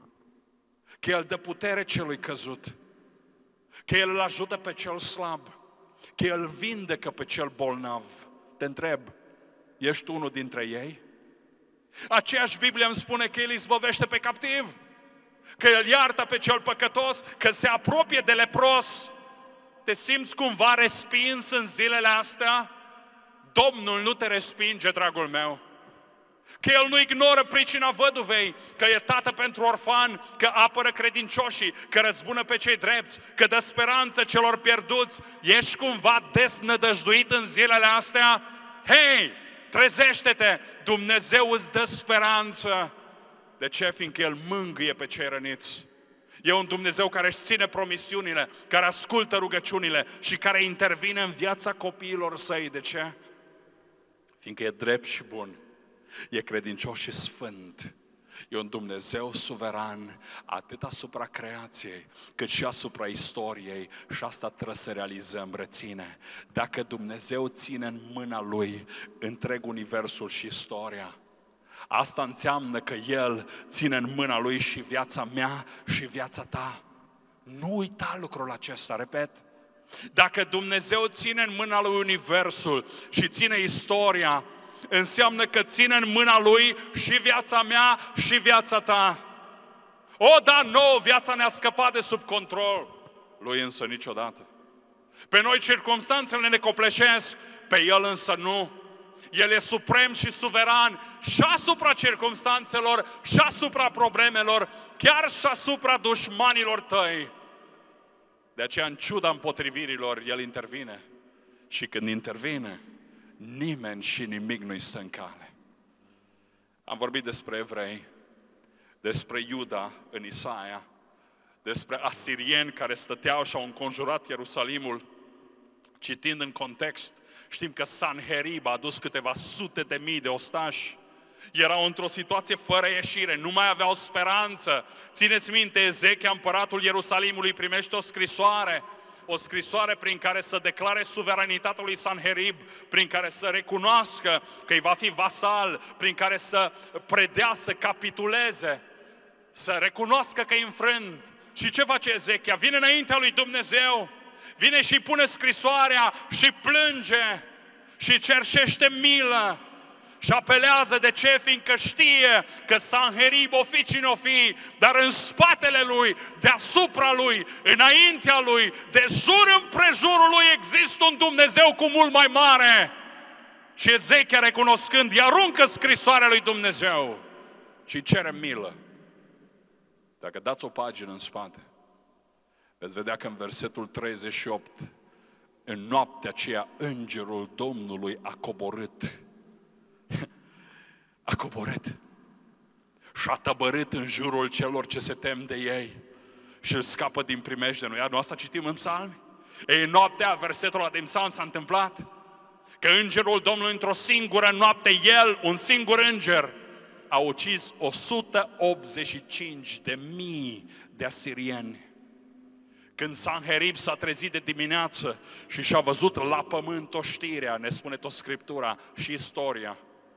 S1: că El dă putere celui căzut, că El îl ajută pe cel slab, că El vindecă pe cel bolnav. Te întreb, ești unul dintre ei? Aceeași Biblie îmi spune că El izbăvește pe captiv, că El iartă pe cel păcătos, că se apropie de lepros. Te simți cumva respins în zilele astea? Domnul nu te respinge, dragul meu. Că El nu ignoră pricina văduvei, că e tată pentru orfani, că apără credincioșii, că răzbună pe cei drepți, că dă speranță celor pierduți. Ești cumva desnădăjduit în zilele astea? Hei, trezește-te! Dumnezeu îți dă speranță. De ce? Fiindcă El mângâie pe cei răniți. E un Dumnezeu care își ține promisiunile, care ascultă rugăciunile și care intervine în viața copiilor Săi. De ce? Fiindcă e drept și bun. E credincios și sfânt. E un Dumnezeu suveran, atât asupra creației, cât și asupra istoriei. Și asta trebuie să realizăm, reține. Dacă Dumnezeu ține în mâna Lui întreg universul și istoria, Asta înseamnă că El ține în mâna Lui și viața mea și viața ta. Nu uita lucrul acesta, repet. Dacă Dumnezeu ține în mâna Lui Universul și ține istoria, înseamnă că ține în mâna Lui și viața mea și viața ta. O, da, nouă, viața ne-a scăpat de sub control. Lui însă niciodată. Pe noi circumstanțele ne copleșesc, pe El însă nu. El e suprem și suveran și asupra circumstanțelor, și asupra problemelor, chiar și asupra dușmanilor tăi. De aceea, în ciuda împotrivirilor, El intervine. Și când intervine, nimeni și nimic nu-i stă în cale. Am vorbit despre evrei, despre Iuda în Isaia, despre asirieni care stăteau și au înconjurat Ierusalimul. Citind în context, știm că Sanherib a adus câteva sute de mii de ostași. Erau într-o situație fără ieșire, nu mai aveau speranță. Țineți minte, Ezechia, împăratul Ierusalimului, primește o scrisoare, o scrisoare prin care să declare suveranitatea lui Sanherib, prin care să recunoască că îi va fi vasal, prin care să predea, să capituleze, să recunoască că e înfrânt. Și ce face Ezechia? Vine înaintea lui Dumnezeu, vine și pune scrisoarea și plânge și cerșește milă și apelează. De ce? Fiindcă știe că Sanherib o fi cine o fi, dar în spatele lui, deasupra lui, înaintea lui, de jur împrejurul lui există un Dumnezeu cu mult mai mare. Și Ezechia, recunoscând, îi aruncă scrisoarea lui Dumnezeu și îi cere milă. Dacă dați o pagină în spate, veți vedea că în versetul treizeci și opt, în noaptea aceea, îngerul Domnului a coborât. A coborât și a tăbărât în jurul celor ce se tem de ei și îl scapă din primejdie. Nu, nu asta citim în psalmi? Ei, în noaptea, versetul ăla din psalm s-a întâmplat că îngerul Domnului, într-o singură noapte, el, un singur înger, a ucis o sută optzeci și cinci de mii de asirieni. Când Sanherib s-a trezit de dimineață și și-a văzut la pământ oștirea, ne spune tot Scriptura și istoria,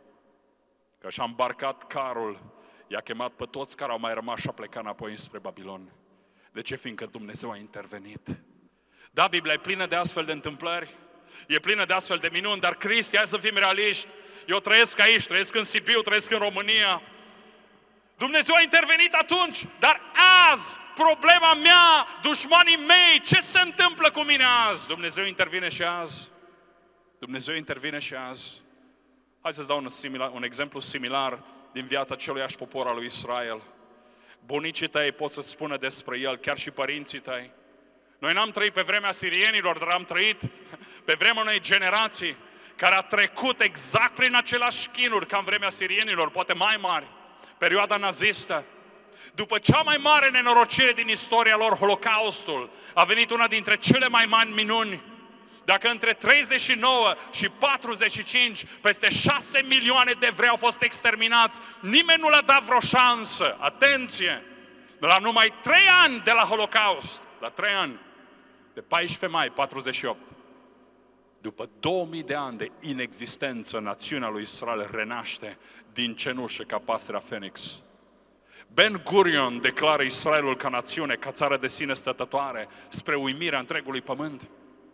S1: că și-a îmbarcat carul, i-a chemat pe toți care au mai rămas și a plecat înapoi spre Babilon. De ce? Fiindcă Dumnezeu a intervenit. Da, Biblia e plină de astfel de întâmplări, e plină de astfel de minuni, dar Cristi, hai să fim realiști, eu trăiesc aici, trăiesc în Sibiu, trăiesc în România. Dumnezeu a intervenit atunci, dar azi, problema mea, dușmanii mei, ce se întâmplă cu mine azi? Dumnezeu intervine și azi. Dumnezeu intervine și azi. Hai să-ți dau un, similar, un exemplu similar din viața celuiași popor al lui Israel. Bunicii tăi pot să-ți spună despre el, chiar și părinții tăi. Noi n-am trăit pe vremea sirienilor, dar am trăit pe vremea unei generații care a trecut exact prin același chinuri ca în vremea sirienilor, poate mai mari, perioada nazistă. După cea mai mare nenorocire din istoria lor, Holocaustul, a venit una dintre cele mai mari minuni. Dacă între treizeci și nouă și patruzeci și cinci, peste șase milioane de evrei au fost exterminați, nimeni nu le-a dat vreo șansă. Atenție! La numai trei ani de la Holocaust, la trei ani, de paisprezece mai patruzeci și opt, după două mii de ani de inexistență, națiunea lui Israel renaște din cenușă ca pasărea Fenix. Ben Gurion declară Israelul ca națiune, ca țară de sine stătătoare, spre uimirea întregului pământ.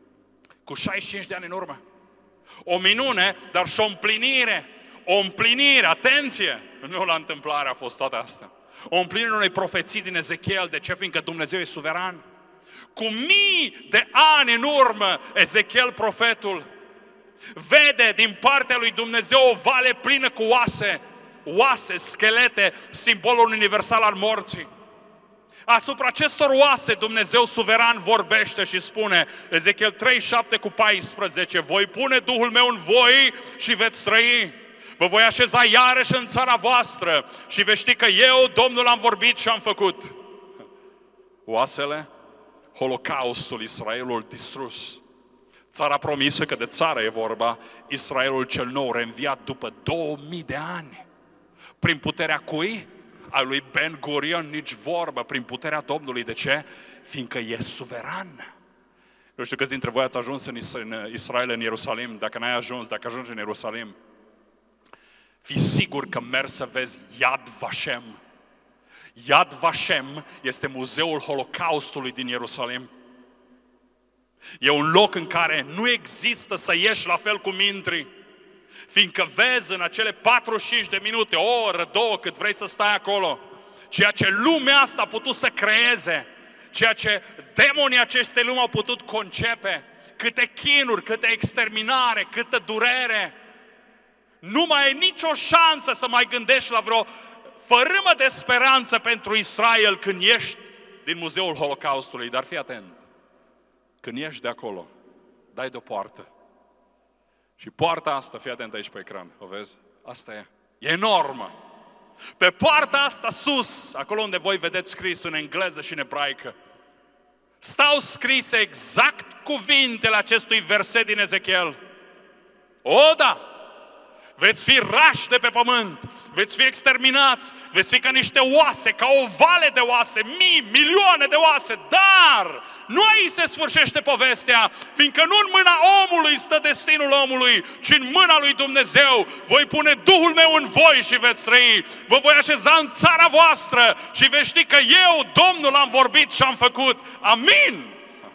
S1: Cu șaizeci și cinci de ani în urmă. O minune, dar și o împlinire. O împlinire, atenție! Nu la întâmplare a fost toată asta. O împlinire unei profeții din Ezechiel. De ce? Fiindcă Dumnezeu e suveran. Cu mii de ani în urmă, Ezechiel, profetul, vede din partea lui Dumnezeu o vale plină cu oase, oase, schelete, simbolul universal al morții. Asupra acestor oase Dumnezeu suveran vorbește și spune, Ezechiel trei, șapte cu paisprezece, voi pune Duhul meu în voi și veți trăi. Vă voi așeza iarăși în țara voastră și veți ști că eu, Domnul, am vorbit și am făcut. Oasele, Holocaustul, Israelul distrus. Țara promisă, că de țară e vorba, Israelul cel nou, reînviat după două mii de ani. Prin puterea cui? A lui Ben Gurion, nici vorbă, prin puterea Domnului. De ce? Fiindcă e suveran. Eu știu câți dintre voi ați ajuns în Israel, în Ierusalim, dacă n-ai ajuns, dacă ajungi în Ierusalim. Fii sigur că mergi să vezi Yad Vashem. Yad Vashem este muzeul Holocaustului din Ierusalim. E un loc în care nu există să ieși la fel cum intri, fiindcă vezi în acele patruzeci și cinci de minute, o oră, două, cât vrei să stai acolo, ceea ce lumea asta a putut să creeze, ceea ce demonii acestei lumi au putut concepe, câte chinuri, câte exterminare, câtă durere. Nu mai e nicio șansă să mai gândești la vreo fărâmă de speranță pentru Israel când ieși din muzeul Holocaustului. Dar fii atent, când ieși de acolo, dai de-o poartă. Și poarta asta, fii atent aici pe ecran, o vezi? Asta e. E enormă. Pe poarta asta sus, acolo unde voi vedeți scris în engleză și în ebraică, stau scrise exact cuvintele acestui verset din Ezechiel. O, da! Veți fi rași de pe pământ, veți fi exterminați, veți fi ca niște oase, ca o vale de oase, mii, milioane de oase, dar nu aici se sfârșește povestea, fiindcă nu în mâna omului stă destinul omului, ci în mâna lui Dumnezeu. Voi pune Duhul meu în voi și veți trăi, vă voi așeza în țara voastră și veți ști că eu, Domnul, am vorbit și am făcut. Amin!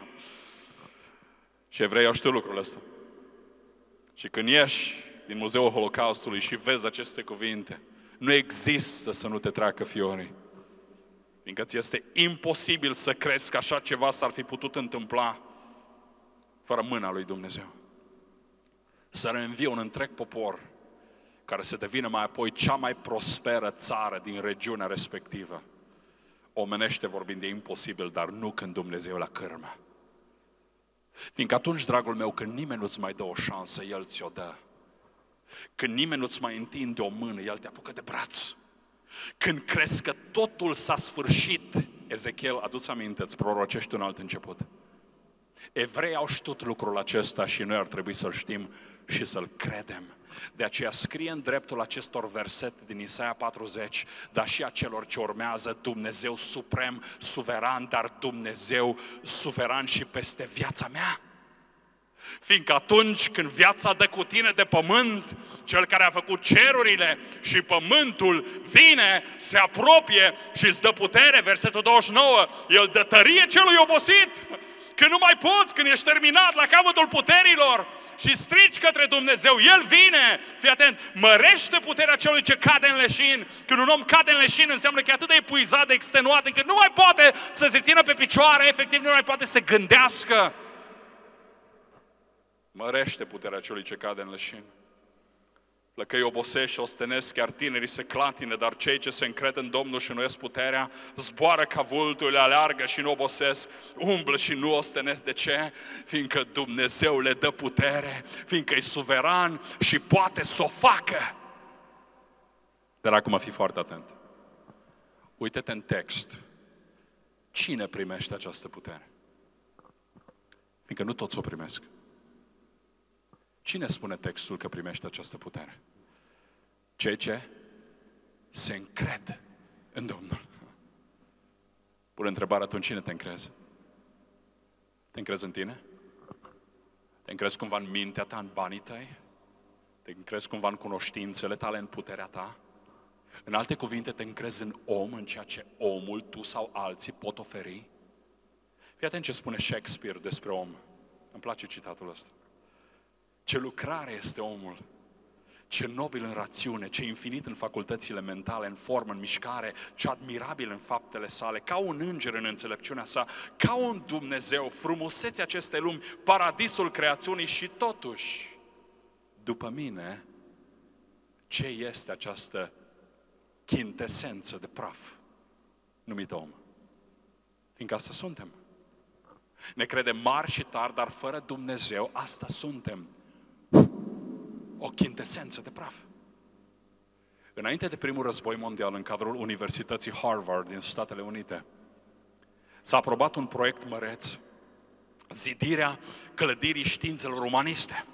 S1: Și evreii au știut lucrul ăsta. Și când ieși din muzeul Holocaustului și vezi aceste cuvinte, nu există să nu te treacă fiorii. Fiindcă ți este imposibil să crezi că așa ceva s-ar fi putut întâmpla fără mâna lui Dumnezeu. Să reînvie un întreg popor care să devină mai apoi cea mai prosperă țară din regiunea respectivă. Omenește vorbind de imposibil, dar nu când Dumnezeu la cârmă. Fiindcă atunci, dragul meu, când nimeni nu-ți mai dă o șansă, El ți-o dă. Când nimeni nu-ți mai întinde o mână, El te apucă de braț. Când crezi că totul s-a sfârșit, Ezechiel, adu-ți aminte, îți prorocești un alt început. Evreii au știut lucrul acesta și noi ar trebui să-l știm și să-l credem. De aceea scrie în dreptul acestor versete din Isaia patruzeci, dar și a celor ce urmează, Dumnezeu suprem, suveran, dar Dumnezeu suveran și peste viața mea. Fiindcă atunci când viața dă cu tine de pământ, Cel care a făcut cerurile și pământul vine, se apropie și îți dă putere, versetul douăzeci și nouă, El dă tărie celui obosit. Când nu mai poți, când ești terminat la capătul puterilor și strici către Dumnezeu, El vine, fii atent, mărește puterea celui ce cade în leșin. Când un om cade în leșin, înseamnă că e atât de epuizat, de extenuat, încât nu mai poate să se țină pe picioare, efectiv nu mai poate să gândească. Mărește puterea celui ce cade în leșin. Lăcăi obosești și ostenesc, chiar tinerii se clatine, dar cei ce se încred în Domnul și înnoiesc puterea, zboară ca vultul, aleargă și nu obosesc, umblă și nu ostenesc. De ce? Fiindcă Dumnezeu le dă putere, fiindcă e suveran și poate să o facă. Dar acum fii foarte atent. Uite-te în text. Cine primește această putere? Fiindcă nu toți o primesc. Cine spune textul că primește această putere? Cei ce se încred în Domnul. Pune întrebarea atunci, cine te încrezi? Te încrezi în tine? Te încrezi cumva în mintea ta, în banii tăi? Te încrezi cumva în cunoștințele tale, în puterea ta? În alte cuvinte, te încrezi în om, în ceea ce omul, tu sau alții pot oferi? Fii atent ce spune Shakespeare despre om. Îmi place citatul ăsta. Ce lucrare este omul, ce nobil în rațiune, ce infinit în facultățile mentale, în formă, în mișcare, ce admirabil în faptele sale, ca un înger în înțelepciunea sa, ca un Dumnezeu, frumusețea acestei lumi, paradisul creațiunii și totuși, după mine, ce este această chintesență de praf numită om? Fiindcă asta suntem. Ne credem mari și tari, dar fără Dumnezeu, asta suntem. O chintesență de praf. Înainte de primul război mondial, în cadrul Universității Harvard din Statele Unite, s-a aprobat un proiect măreț, zidirea clădirii științelor umaniste.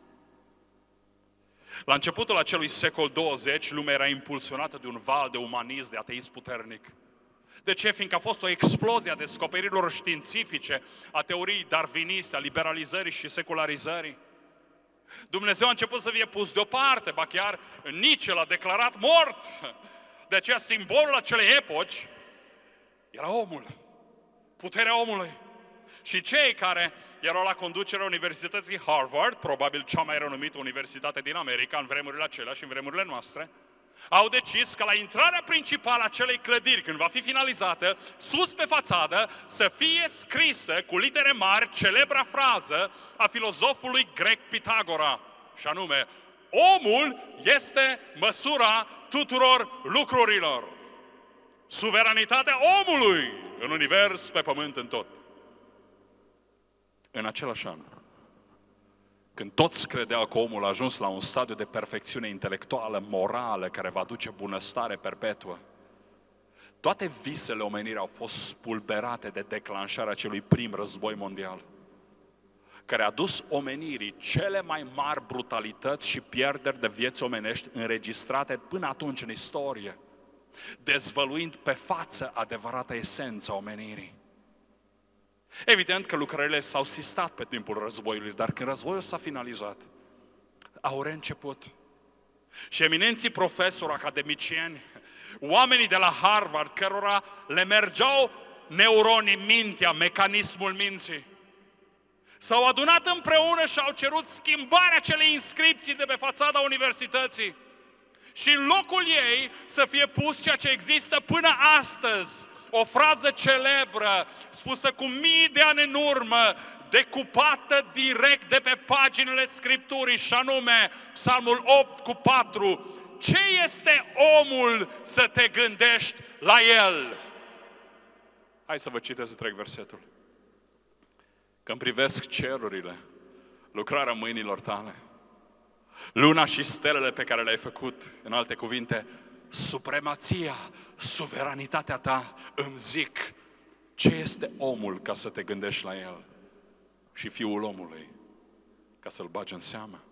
S1: La începutul acelui secol douăzeci, lumea era impulsionată de un val de umanism, de ateism puternic. De ce? Fiindcă a fost o explozie a descoperirilor științifice, a teoriei darwiniste, a liberalizării și secularizării. Dumnezeu a început să fie pus deoparte, ba chiar Nietzsche l-a declarat mort. De aceea simbolul acelei epoci era omul, puterea omului. Și cei care erau la conducerea Universității Harvard, probabil cea mai renumită universitate din America în vremurile acelea și în vremurile noastre, au decis că la intrarea principală a acelei clădiri, când va fi finalizată, sus pe fațadă, să fie scrisă cu litere mari celebra frază a filozofului grec Pitagora, și anume: omul este măsura tuturor lucrurilor. Suveranitatea omului în univers, pe pământ, în tot. În același an, când toți credeau că omul a ajuns la un stadiu de perfecțiune intelectuală, morală, care va duce bunăstare perpetuă, toate visele omenirii au fost spulberate de declanșarea celui prim război mondial, care a dus omenirii cele mai mari brutalități și pierderi de vieți omenești înregistrate până atunci în istorie, dezvăluind pe față adevărata esență a omenirii. Evident că lucrările s-au sistat pe timpul războiului, dar când războiul s-a finalizat, au reînceput. Și eminenții profesori, academicieni, oamenii de la Harvard, cărora le mergeau neuronii, mintea, mecanismul minții, s-au adunat împreună și au cerut schimbarea acelei inscripții de pe fațada universității. Și în locul ei să fie pus ceea ce există până astăzi, o frază celebră, spusă cu mii de ani în urmă, decupată direct de pe paginile Scripturii, și anume Psalmul opt cu patru. Ce este omul să te gândești la el? Hai să vă citesc întreg versetul. Când privesc cerurile, lucrarea mâinilor tale, luna și stelele pe care le-ai făcut, în alte cuvinte, supremația, suveranitatea ta, îmi zic, ce este omul ca să te gândești la el? Și fiul omului, ca să-l bagi în seamă.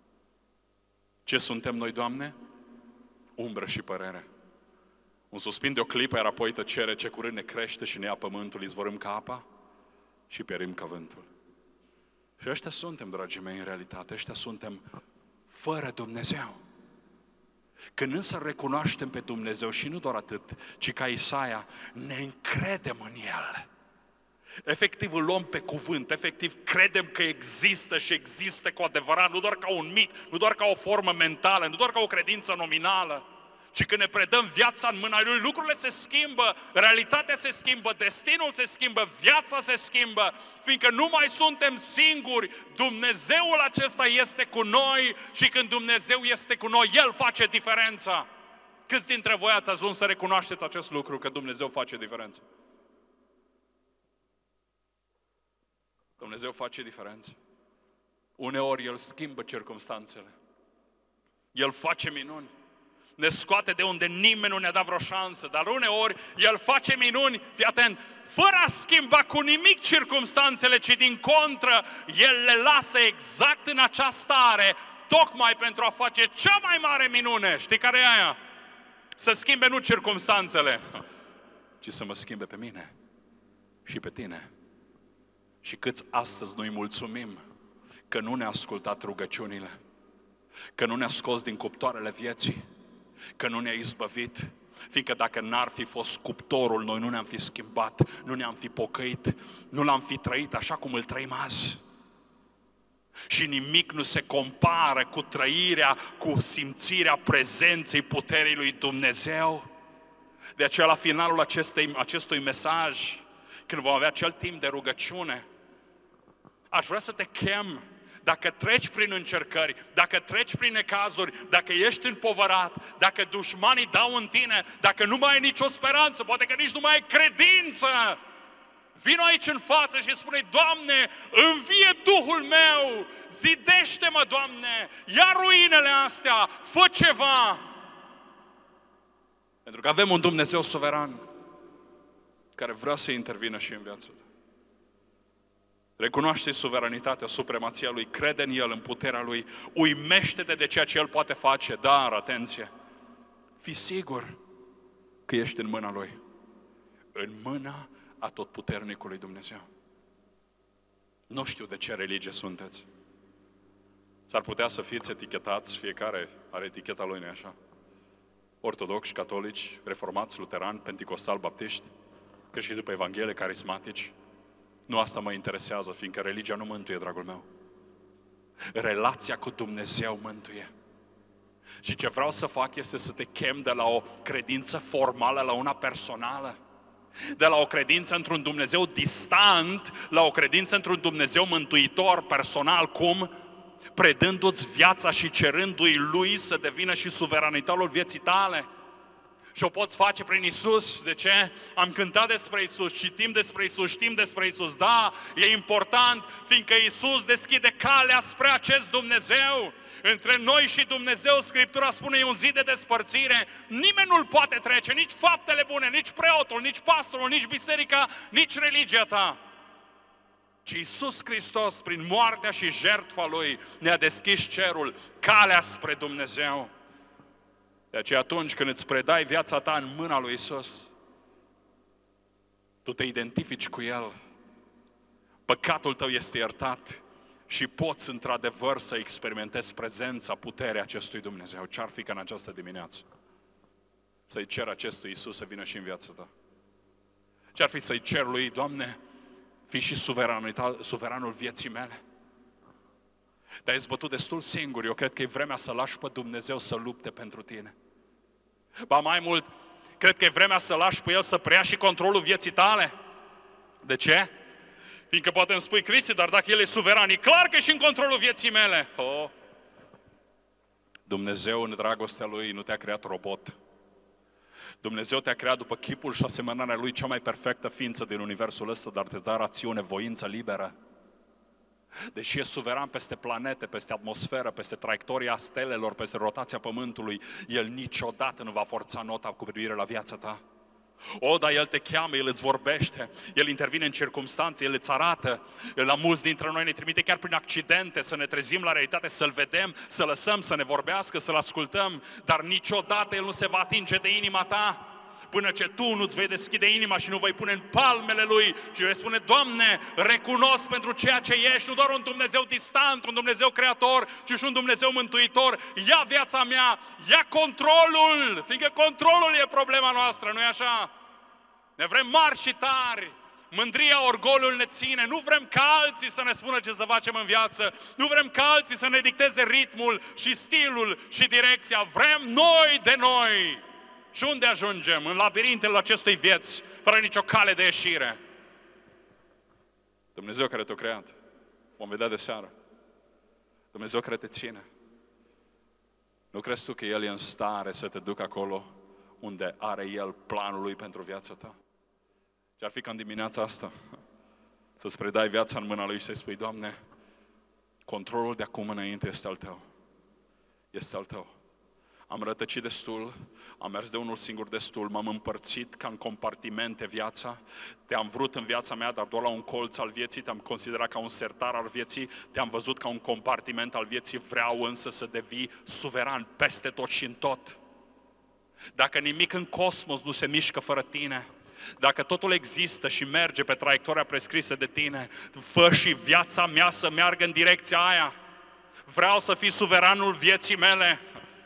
S1: Ce suntem noi, Doamne? Umbră și părere. Un suspin de o clipă, iar apoi tăcere, ce curând ne crește și ne ia pământul, izvorâm ca apa și pierim ca vântul. Și ăștia suntem, dragii mei, în realitate, ăștia suntem fără Dumnezeu. Când însă recunoaștem pe Dumnezeu, și nu doar atât, ci ca Isaia, ne încredem în El. Efectiv îl luăm pe cuvânt, efectiv credem că există și există cu adevărat, nu doar ca un mit, nu doar ca o formă mentală, nu doar ca o credință nominală, ci când ne predăm viața în mâna Lui, lucrurile se schimbă, realitatea se schimbă, destinul se schimbă, viața se schimbă, fiindcă nu mai suntem singuri, Dumnezeul acesta este cu noi și când Dumnezeu este cu noi, El face diferența. Câți dintre voi ați ajuns să recunoașteți acest lucru, că Dumnezeu face diferență? Dumnezeu face diferență. Uneori El schimbă circumstanțele. El face minuni. Ne scoate de unde nimeni nu ne-a dat vreo șansă, dar uneori El face minuni, fii atent, fără a schimba cu nimic circumstanțele, ci din contră, El le lasă exact în acea stare, tocmai pentru a face cea mai mare minune. Știi care e aia? Să schimbe nu circumstanțele, ci să mă schimbe pe mine și pe tine. Și câți astăzi noi mulțumim că nu ne-a ascultat rugăciunile, că nu ne-a scos din cuptoarele vieții, că nu ne-a izbăvit, fiindcă dacă n-ar fi fost cuptorul, noi nu ne-am fi schimbat, nu ne-am fi pocăit, nu l-am fi trăit așa cum îl trăim azi. Și nimic nu se compară cu trăirea, cu simțirea prezenței puterii lui Dumnezeu. De aceea, la finalul acestei, acestui mesaj, când vom avea acel timp de rugăciune, aș vrea să te chem, dacă treci prin încercări, dacă treci prin necazuri, dacă ești împovărat, dacă dușmanii dau în tine, dacă nu mai ai nicio speranță, poate că nici nu mai ai credință, vino aici în față și spune: Doamne, învie Duhul meu, zidește-mă, Doamne, ia ruinele astea, fă ceva. Pentru că avem un Dumnezeu suveran care vrea să intervină și în viața ta. Recunoaște suveranitatea, supremația Lui, crede în El, în puterea Lui, uimește-te de ceea ce El poate face, dar, atenție, fii sigur că ești în mâna Lui, în mâna atotputernicului Dumnezeu. Nu știu de ce religie sunteți, S-ar putea să fiți etichetați, fiecare are eticheta lui, nu-i așa? Ortodoxi, catolici, reformați, luterani, penticostali, baptiști, creștini după Evanghelie, carismatici. Nu asta mă interesează, fiindcă religia nu mântuie, dragul meu. Relația cu Dumnezeu mântuie. Și ce vreau să fac este să te chem de la o credință formală la una personală. De la o credință într-un Dumnezeu distant la o credință într-un Dumnezeu mântuitor, personal. Cum? Predându-ți viața și cerându-i Lui să devină și suveranitarul vieții tale. Și o poți face prin Isus. De ce? Am cântat despre Isus, citim despre Isus, știm despre Isus. Da, e important, fiindcă Isus deschide calea spre acest Dumnezeu. Între noi și Dumnezeu, Scriptura spune, e un zid de despărțire. Nimeni nu-l poate trece, nici faptele bune, nici preotul, nici pastorul, nici biserica, nici religia ta. Ci Iisus Hristos, prin moartea și jertfa Lui, ne-a deschis cerul, calea spre Dumnezeu. De aceea atunci când îți predai viața ta în mâna lui Iisus, tu te identifici cu El. Păcatul tău este iertat și poți într-adevăr să experimentezi prezența, puterea acestui Dumnezeu. Ce-ar fi ca în această dimineață să-i cer acestui Iisus să vină și în viața ta? Ce-ar fi să-i cer lui, Doamne, fii și suveranul vieții mele? Te-ai zbătut destul singur, eu cred că e vremea să lași pe Dumnezeu să lupte pentru tine. Ba mai mult, cred că e vremea să lași pe El să preia și controlul vieții tale. De ce? Fiindcă poate îmi spui, Cristi, dar dacă El e suveran, e clar că e și în controlul vieții mele. Oh. Dumnezeu în dragostea Lui nu te-a creat robot. Dumnezeu te-a creat după chipul și asemănarea Lui, cea mai perfectă ființă din universul ăsta, dar te da rațiune, voință liberă. Deși e suveran peste planete, peste atmosferă, peste traiectoria stelelor, peste rotația Pământului, El niciodată nu va forța nota cu privire la viața ta. O, dar El te cheamă, El îți vorbește, El intervine în circumstanțe, El îți arată. La mulți dintre noi ne trimite chiar prin accidente să ne trezim la realitate, să-L vedem, să lăsăm, să ne vorbească, să-L ascultăm, dar niciodată El nu se va atinge de inima ta până ce tu nu-ți vei deschide inima și nu vei pune în palmele Lui și vei spune, Doamne, recunosc pentru ceea ce ești, nu doar un Dumnezeu distant, un Dumnezeu creator, ci și un Dumnezeu mântuitor. Ia viața mea, ia controlul, fiindcă controlul e problema noastră, nu-i așa? Ne vrem mari și tari, mândria, orgoliul ne ține, nu vrem ca alții să ne spună ce să facem în viață, nu vrem ca alții să ne dicteze ritmul și stilul și direcția, vrem noi de noi. Și unde ajungem? În labirintele acestui vieți, fără nicio cale de ieșire. Dumnezeu care te-a creat, vom vedea de seară. Dumnezeu care te ține. Nu crezi tu că El e în stare să te ducă acolo unde are El planul Lui pentru viața ta? Ce-ar fi ca în dimineața asta să-ți predai viața în mâna Lui și să-i spui, Doamne, controlul de acum înainte este al Tău. Este al Tău. Am rătăcit destul, am mers de unul singur destul, m-am împărțit ca în compartimente viața, te-am vrut în viața mea, dar doar la un colț al vieții, te-am considerat ca un sertar al vieții, te-am văzut ca un compartiment al vieții, vreau însă să devii suveran peste tot și în tot. Dacă nimic în cosmos nu se mișcă fără tine, dacă totul există și merge pe traiectoria prescrisă de tine, fă și viața mea să meargă în direcția aia. Vreau să fii suveranul vieții mele.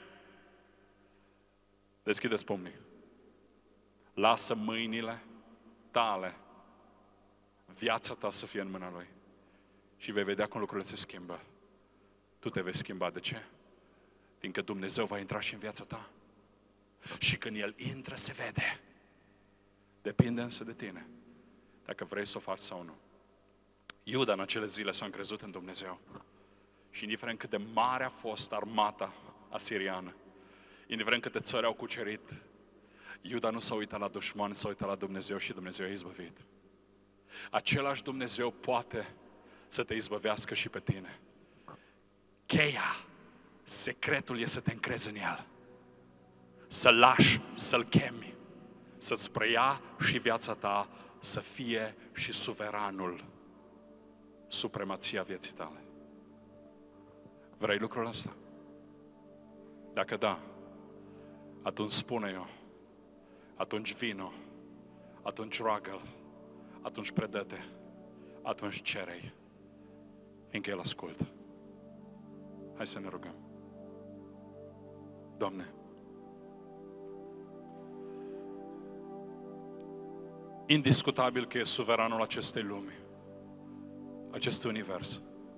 S1: Deschide-ți pumnii. Lasă mâinile tale, viața ta să fie în mâna Lui. Și vei vedea cum lucrurile se schimbă. Tu te vei schimba. De ce? Fiindcă Dumnezeu va intra și în viața ta. Și când El intră, se vede. Depinde însă de tine, dacă vrei să o faci sau nu. Iuda în acele zile s-a încrezut în Dumnezeu. Și indiferent cât de mare a fost armata asiriană, indiferent câte țări au cucerit, Iuda nu s-a uitat la dușmani, s-a uitat la Dumnezeu și Dumnezeu i-a izbăvit. Același Dumnezeu poate să te izbăvească și pe tine. Cheia, secretul e să te încrezi în El. Să-L lași, să-L chemi, să-ți preia și viața ta să fie și suveranul, supremația vieții tale. Vrei lucrul ăsta? Dacă da, atunci spune-o, atunci vino, atunci roagă-L, atunci predă-te, atunci cere-i, fiindcă El ascultă. Hai să ne rugăm. Doamne, indiscutabil că e suveranul acestei lumi, acestui univers.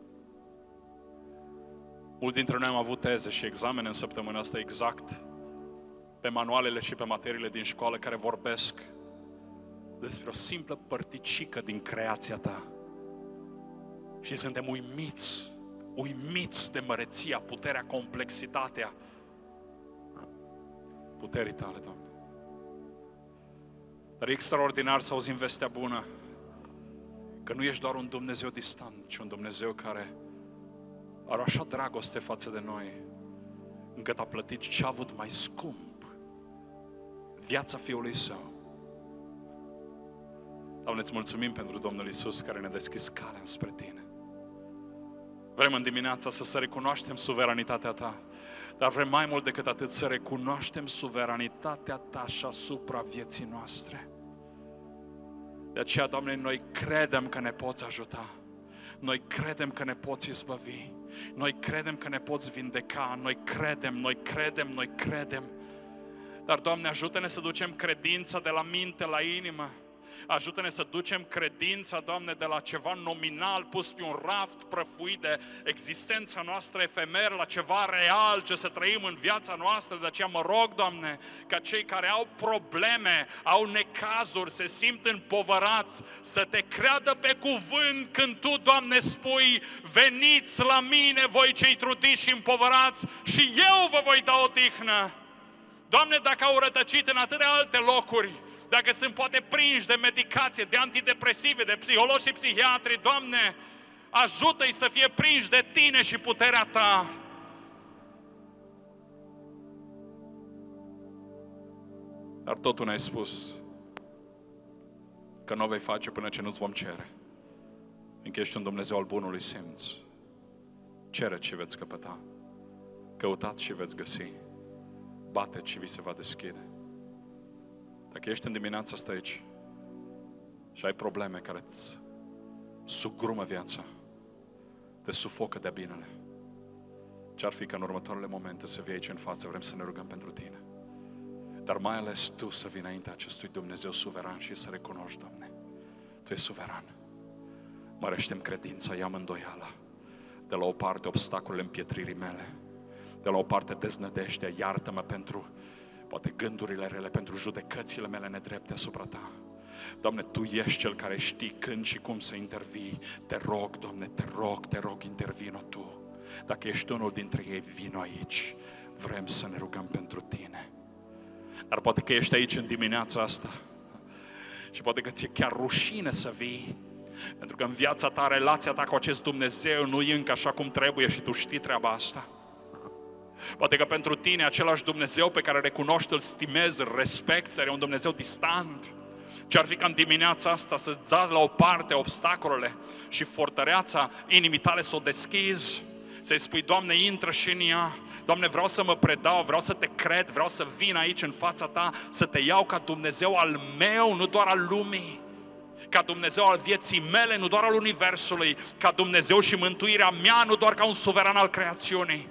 S1: Mulți dintre noi am avut teze și examene în săptămâna asta exact pe manualele și pe materiile din școală care vorbesc despre o simplă părticică din creația ta. Și suntem uimiți, uimiți de măreția, puterea, complexitatea puterii tale, Doamne. Dar e extraordinar să auzim vestea bună că nu ești doar un Dumnezeu distant, ci un Dumnezeu care are așa dragoste față de noi, încât a plătit ce a avut mai scump, viața Fiului Său. Doamne, îți mulțumim pentru Domnul Iisus care ne-a deschis calea înspre Tine. Vrem în dimineața asta să recunoaștem suveranitatea Ta, dar vrem mai mult decât atât să recunoaștem suveranitatea Ta și asupra vieții noastre. De aceea, Doamne, noi credem că ne poți ajuta. Noi credem că ne poți izbăvi. Noi credem că ne poți vindeca. Noi credem, noi credem, noi credem. Dar, Doamne, ajută-ne să ducem credința de la minte la inimă. Ajută-ne să ducem credința, Doamne, de la ceva nominal pus pe un raft prăfuit de existența noastră efemeră la ceva real ce să trăim în viața noastră. De aceea mă rog, Doamne, ca cei care au probleme, au necazuri, se simt împovărați, să Te creadă pe cuvânt când Tu, Doamne, spui: veniți la mine voi cei trudiți și împovărați și eu vă voi da odihnă. Doamne, dacă au rătăcit în atâtea alte locuri, dacă sunt poate prinși de medicație, de antidepresive, de psihologi și psihiatri, Doamne, ajută-i să fie prinși de Tine și puterea Ta. Dar totul ne-ai spus că nu o vei face până ce nu-ți vom cere. Încă ești un Dumnezeu al bunului simț. Cereți și veți căpăta. Căutați și veți găsi. Bateți și vi se va deschide. Dacă ești în dimineața asta aici și ai probleme care îți sugrumă viața, te sufocă de binele, ce-ar fi că în următoarele momente să vii aici în față, vrem să ne rugăm pentru tine. Dar mai ales tu să vii înaintea acestui Dumnezeu suveran și să recunoști, Doamne, Tu ești suveran. Mărește-mi credința, ia-mă îndoiala. De la o parte obstacolele împietririi mele, de la o parte deznădejdea, iartă-mă pentru poate gândurile rele, pentru judecățile mele nedrepte asupra Ta. Doamne, Tu ești Cel care știi când și cum să intervii. Te rog, Doamne, te rog, te rog, intervino Tu. Dacă ești unul dintre ei, vino aici. Vrem să ne rugăm pentru Tine. Dar poate că ești aici în dimineața asta și poate că ți-e chiar rușine să vii, pentru că în viața ta, relația ta cu acest Dumnezeu nu e încă așa cum trebuie și tu știi treaba asta. Poate că pentru tine același Dumnezeu pe care recunoști, îl stimezi, îl respecti, are un Dumnezeu distant. Ce-ar fi ca în dimineața asta să-ți dai la o parte obstacolele și fortăreața inimii tale să o deschizi, să-i spui: Doamne, intră și în ea. Doamne, vreau să mă predau, vreau să Te cred, vreau să vin aici în fața Ta, să Te iau ca Dumnezeu al meu, nu doar al lumii, ca Dumnezeu al vieții mele, nu doar al universului, ca Dumnezeu și mântuirea mea, nu doar ca un suveran al creațiunii.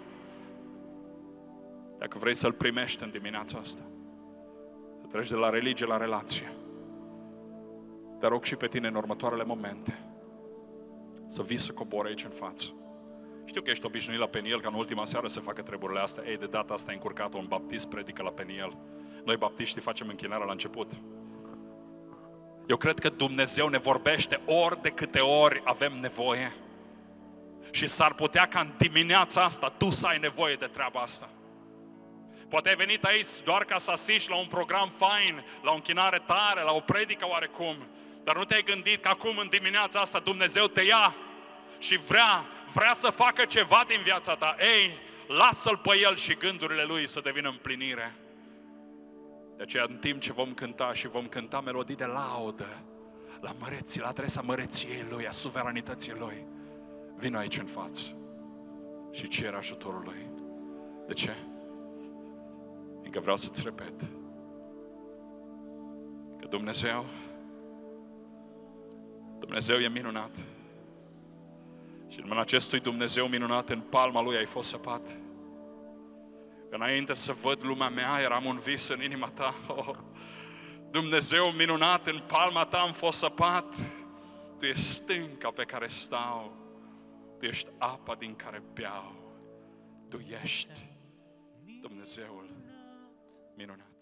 S1: Dacă vrei să-L primești în dimineața asta, să treci de la religie la relație, te rog și pe tine în următoarele momente să vii să cobori aici în față. Știu că ești obișnuit la Peniel ca în ultima seară să facă treburile astea. Ei, de data asta ai încurcat un baptist predică la Peniel. Noi baptiștii facem închinarea la început. Eu cred că Dumnezeu ne vorbește ori de câte ori avem nevoie. Și s-ar putea ca în dimineața asta tu să ai nevoie de treaba asta. Poate ai venit aici doar ca să asiști la un program fain, la o închinare tare, la o predică oarecum, dar nu te-ai gândit că acum în dimineața asta Dumnezeu te ia și vrea, vrea să facă ceva din viața ta. Ei, lasă-L pe El și gândurile Lui să devină împlinire. De aceea, în timp ce vom cânta și vom cânta melodii de laudă la măreții, la adresa măreției Lui, a suveranității Lui, vino aici în față și cer ajutorul Lui. De ce? Încă vreau să-ți repet că Dumnezeu Dumnezeu e minunat Și în numele acestui Dumnezeu minunat, în palma Lui ai fost săpat. Înainte să văd lumea mea, eram un vis în inima ta. Oh, Dumnezeu minunat, în palma ta am fost săpat. Tu ești stânca pe care stau. Tu ești apa din care beau. Tu ești Dumnezeul minunat.